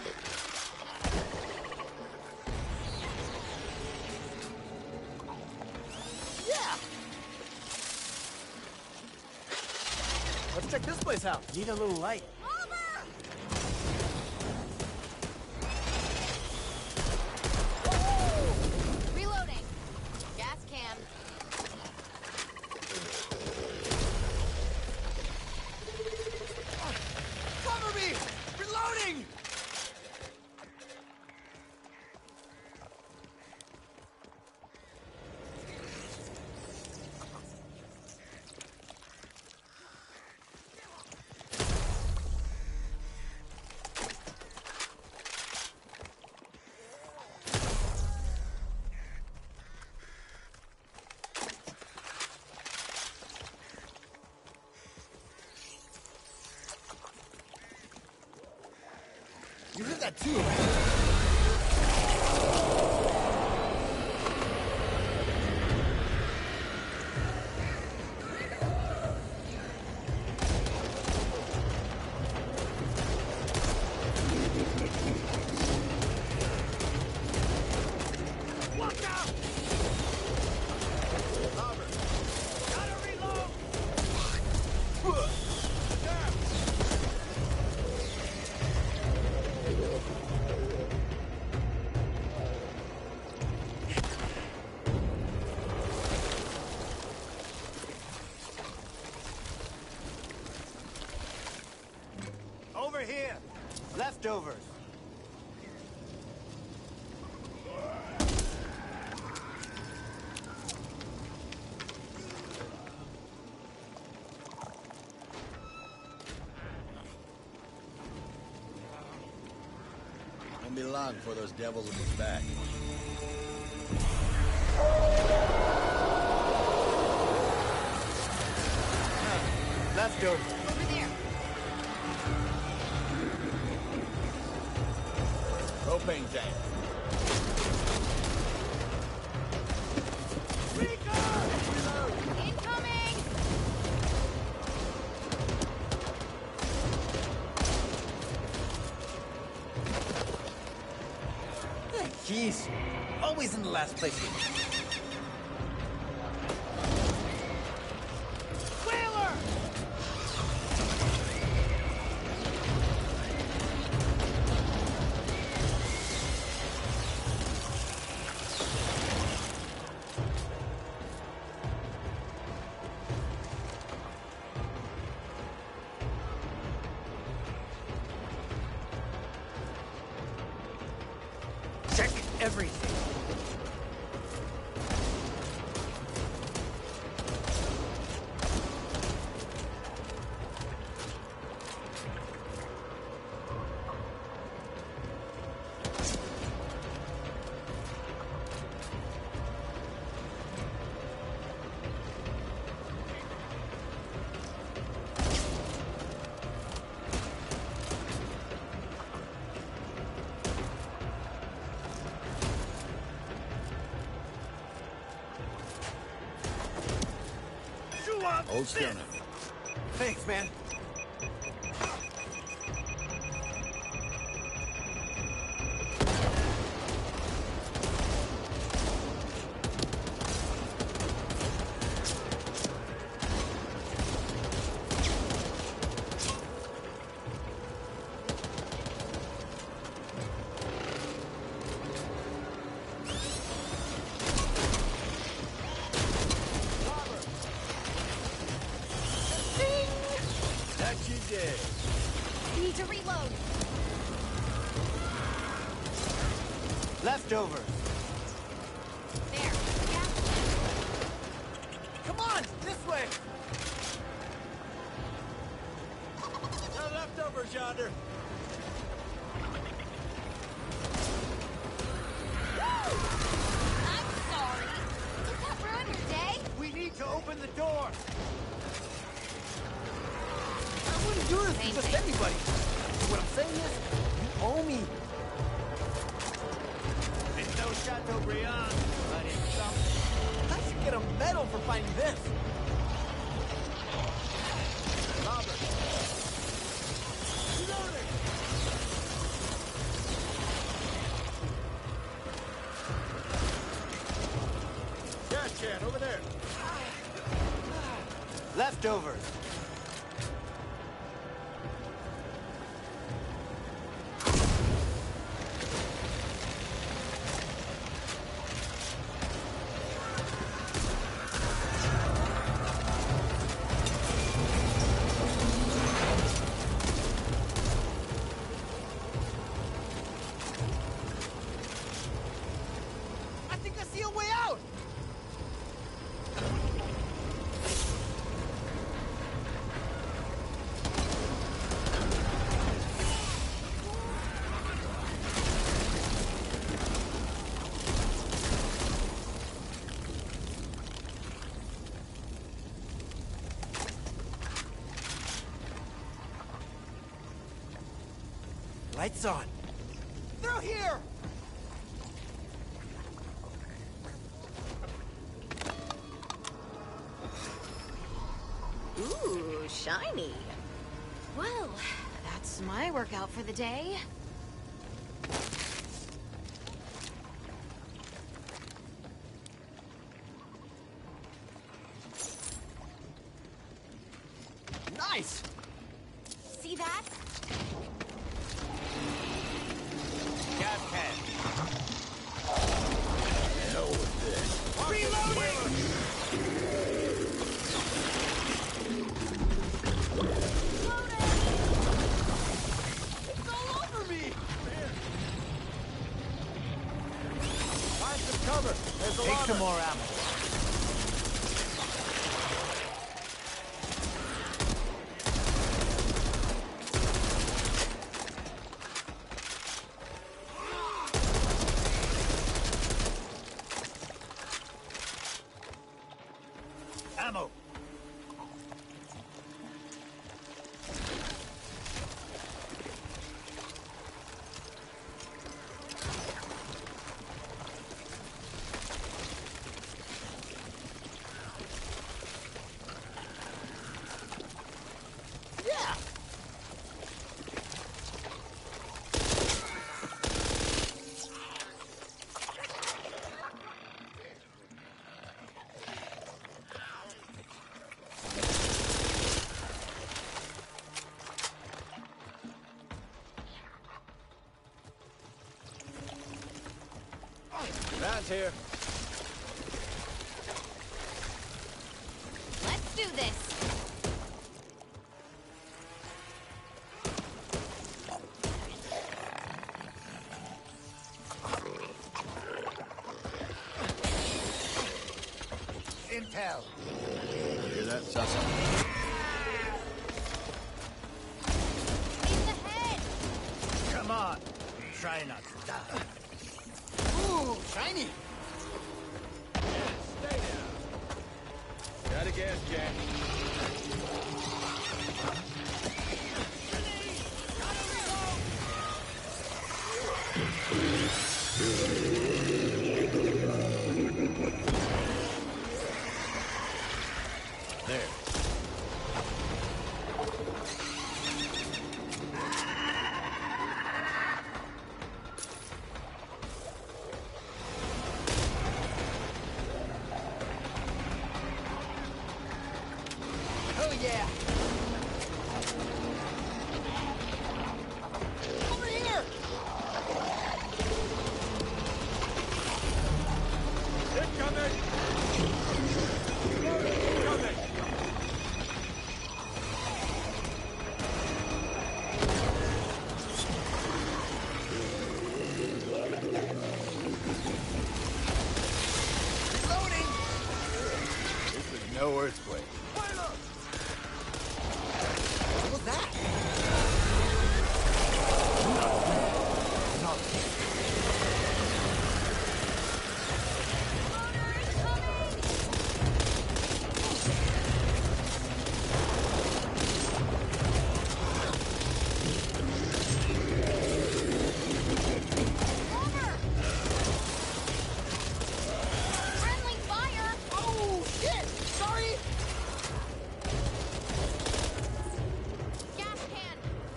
Yeah! Let's check this place out. Need a little light. Reloading. Gas can. Cover me! Reloading! You heard that too, right? Watch out! Robert. Gotta reload! Over here! Leftovers. Won't be long before those devils will be back. Leftovers. Over there. Propane tank. Incoming. Jeez. Always in the last place. Wheeler! Check everything. Hold still now. Thanks, man. reload. Leftovers. There. Yeah. Come on, this way. No leftovers yonder. I'm sorry. Did that ruin your day? We need to open the door. I wouldn't do this Same to just thing. anybody. What I'm saying is, you owe me. It's no Chateaubriand, but it's something. I should get a medal for finding this. Robert. Reloading. Yeah, Chad, over there. Leftovers. I think I see a way out. Lights on. They're here! Ooh, shiny. Well, that's my workout for the day. Nice! See that? Gas can. It's all over me! Find some cover. There's a Take lot some more ammo. ammo. Yeah! Round here. Let's do this. Intel. Hear that, Sasa? In the head. Come on. Try not to die. Ooh, shiny! Stay down. Got a gas can. There. Oh yeah! No earthquake. What was that? Friendly fire! Oh, shit! Sorry! Gas can!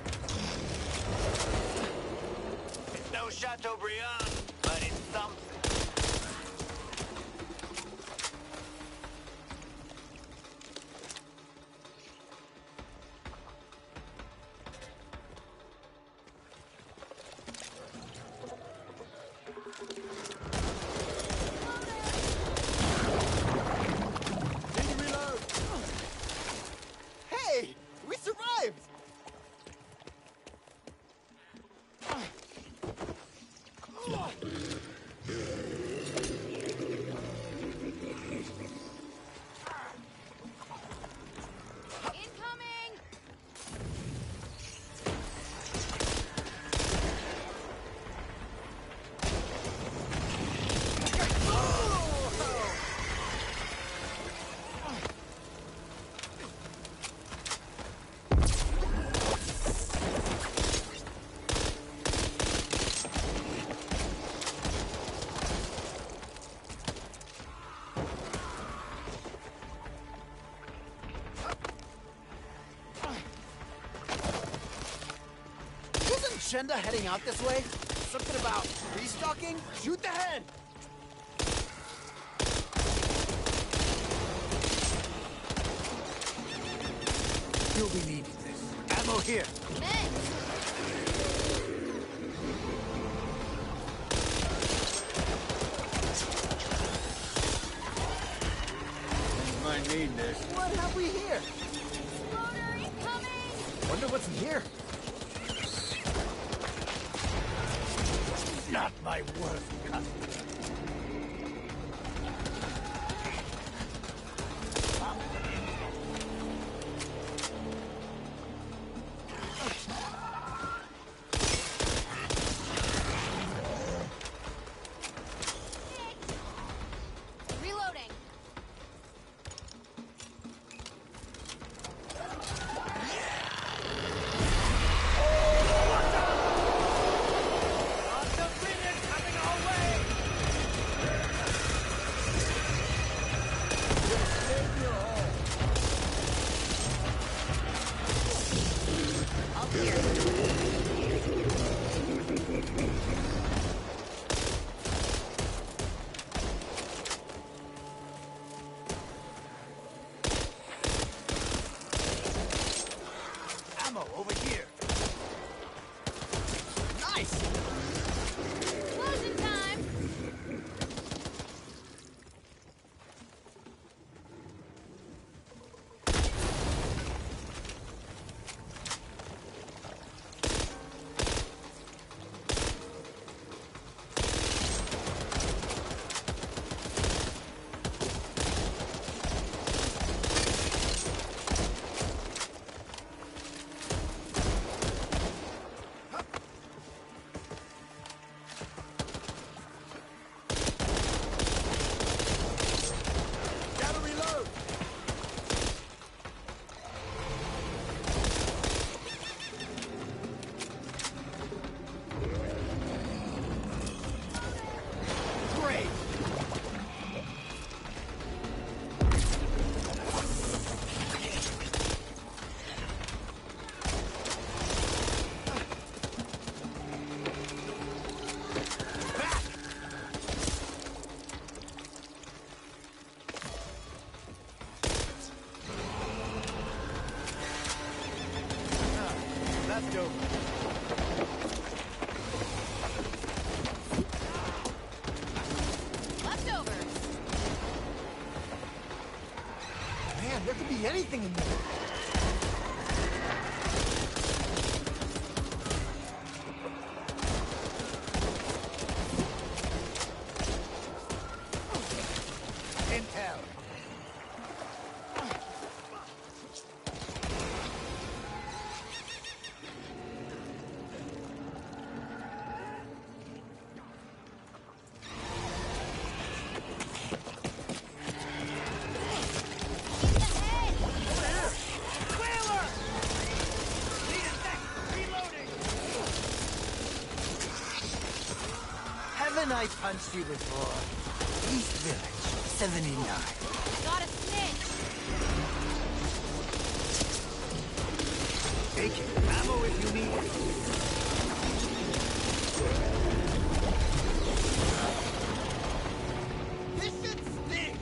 It's no Chateaubriand, but it's something. Need to reload. Hey! We survived! Incoming! Isn't Shenda heading out this way? Something about restocking? Shoot the head! You'll be needing this. Ammo here. Meds! You might need this. What have we here? Loader incoming! Wonder what's in here. Not my worst customer. Reloading! Coming our way! Up here. Ammo over here. Nice! Closing time! Gotta reload. Great! Let's go. Leftovers! Man, there could be anything in there. Intel. Haven't I punched you before? East Village, 79. Got a snitch. Take it. Ammo if you need it. This shit stinks!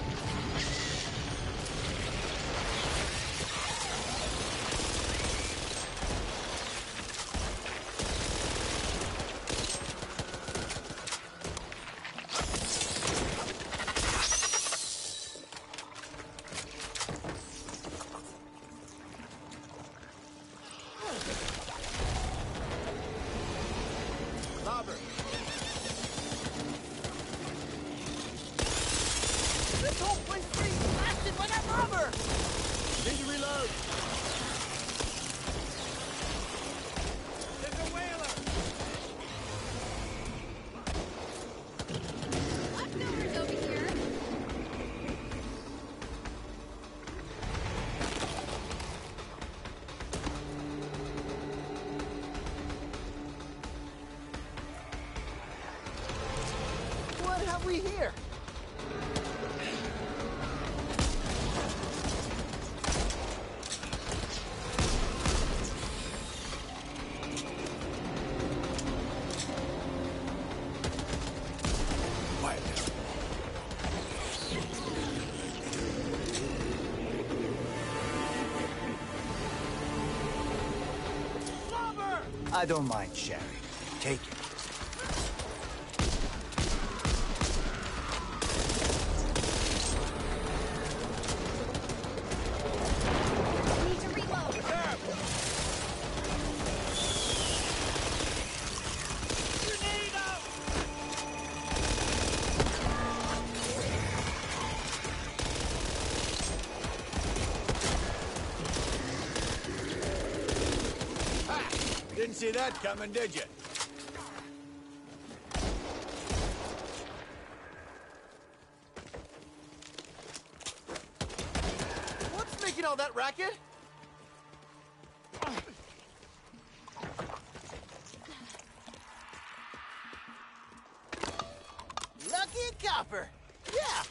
Robert. This whole place is being blasted by that robber! Need to reload. There's a whaler. Leftovers over here. What have we here? Quiet down. I don't mind sharing. Take it. Need to reload. Grenade out! Ha! Didn't see that coming, did you? What's making all that racket? Lucky copper! Yeah!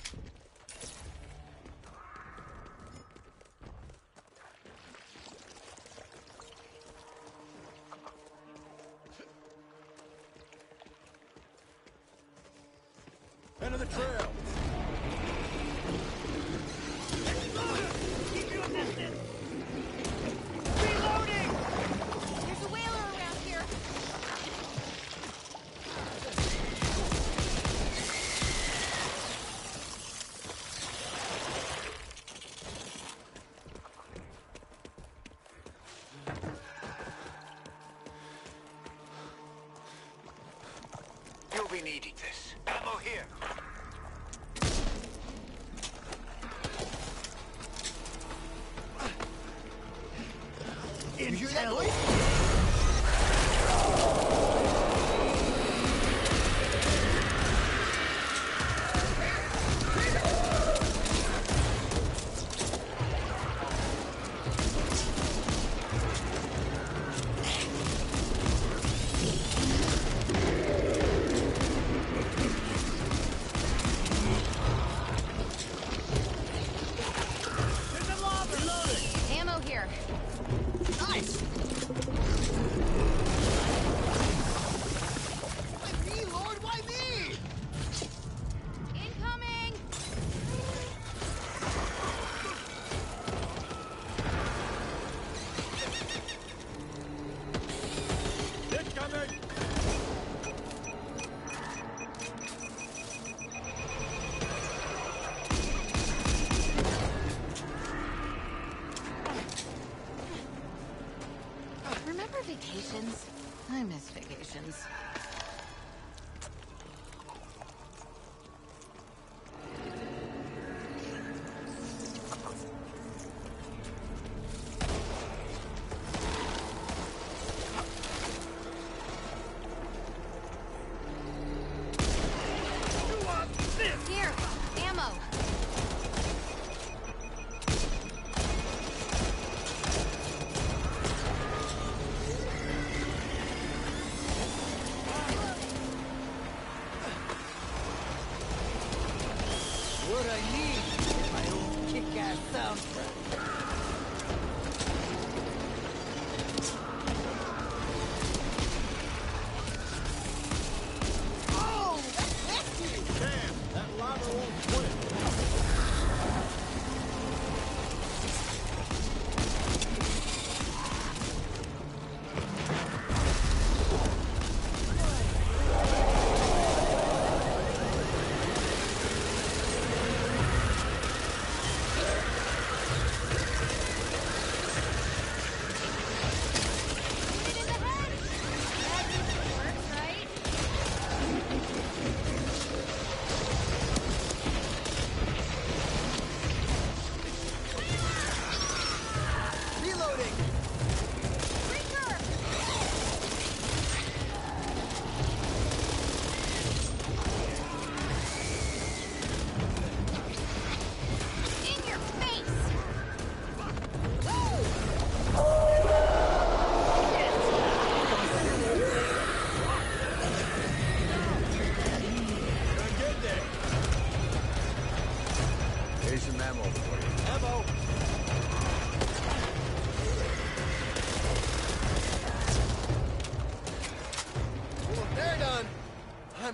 End of the trail. Keep you a distance. Reloading! There's a whaler around here. You'll be needing this. Ammo here. You hear that Intel. noise? Ammo here. Nice! Why me, Lord? Why me? Incoming. Incoming! Remember vacations? I miss vacations. Here, ammo.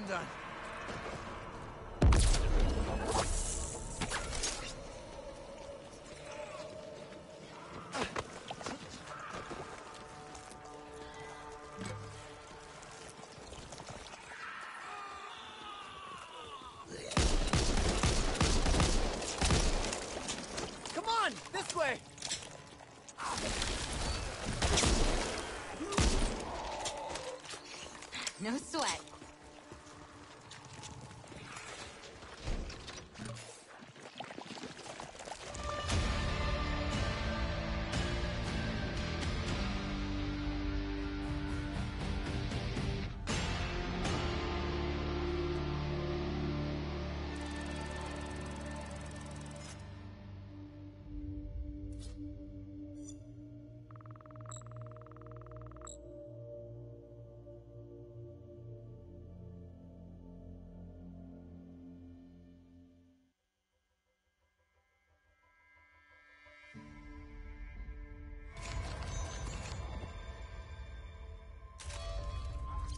done. Come on, this way. No sweat.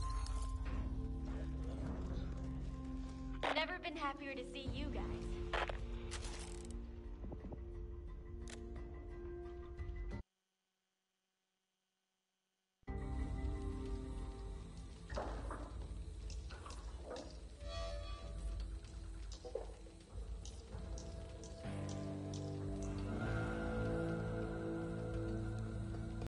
Never been happier to see you guys.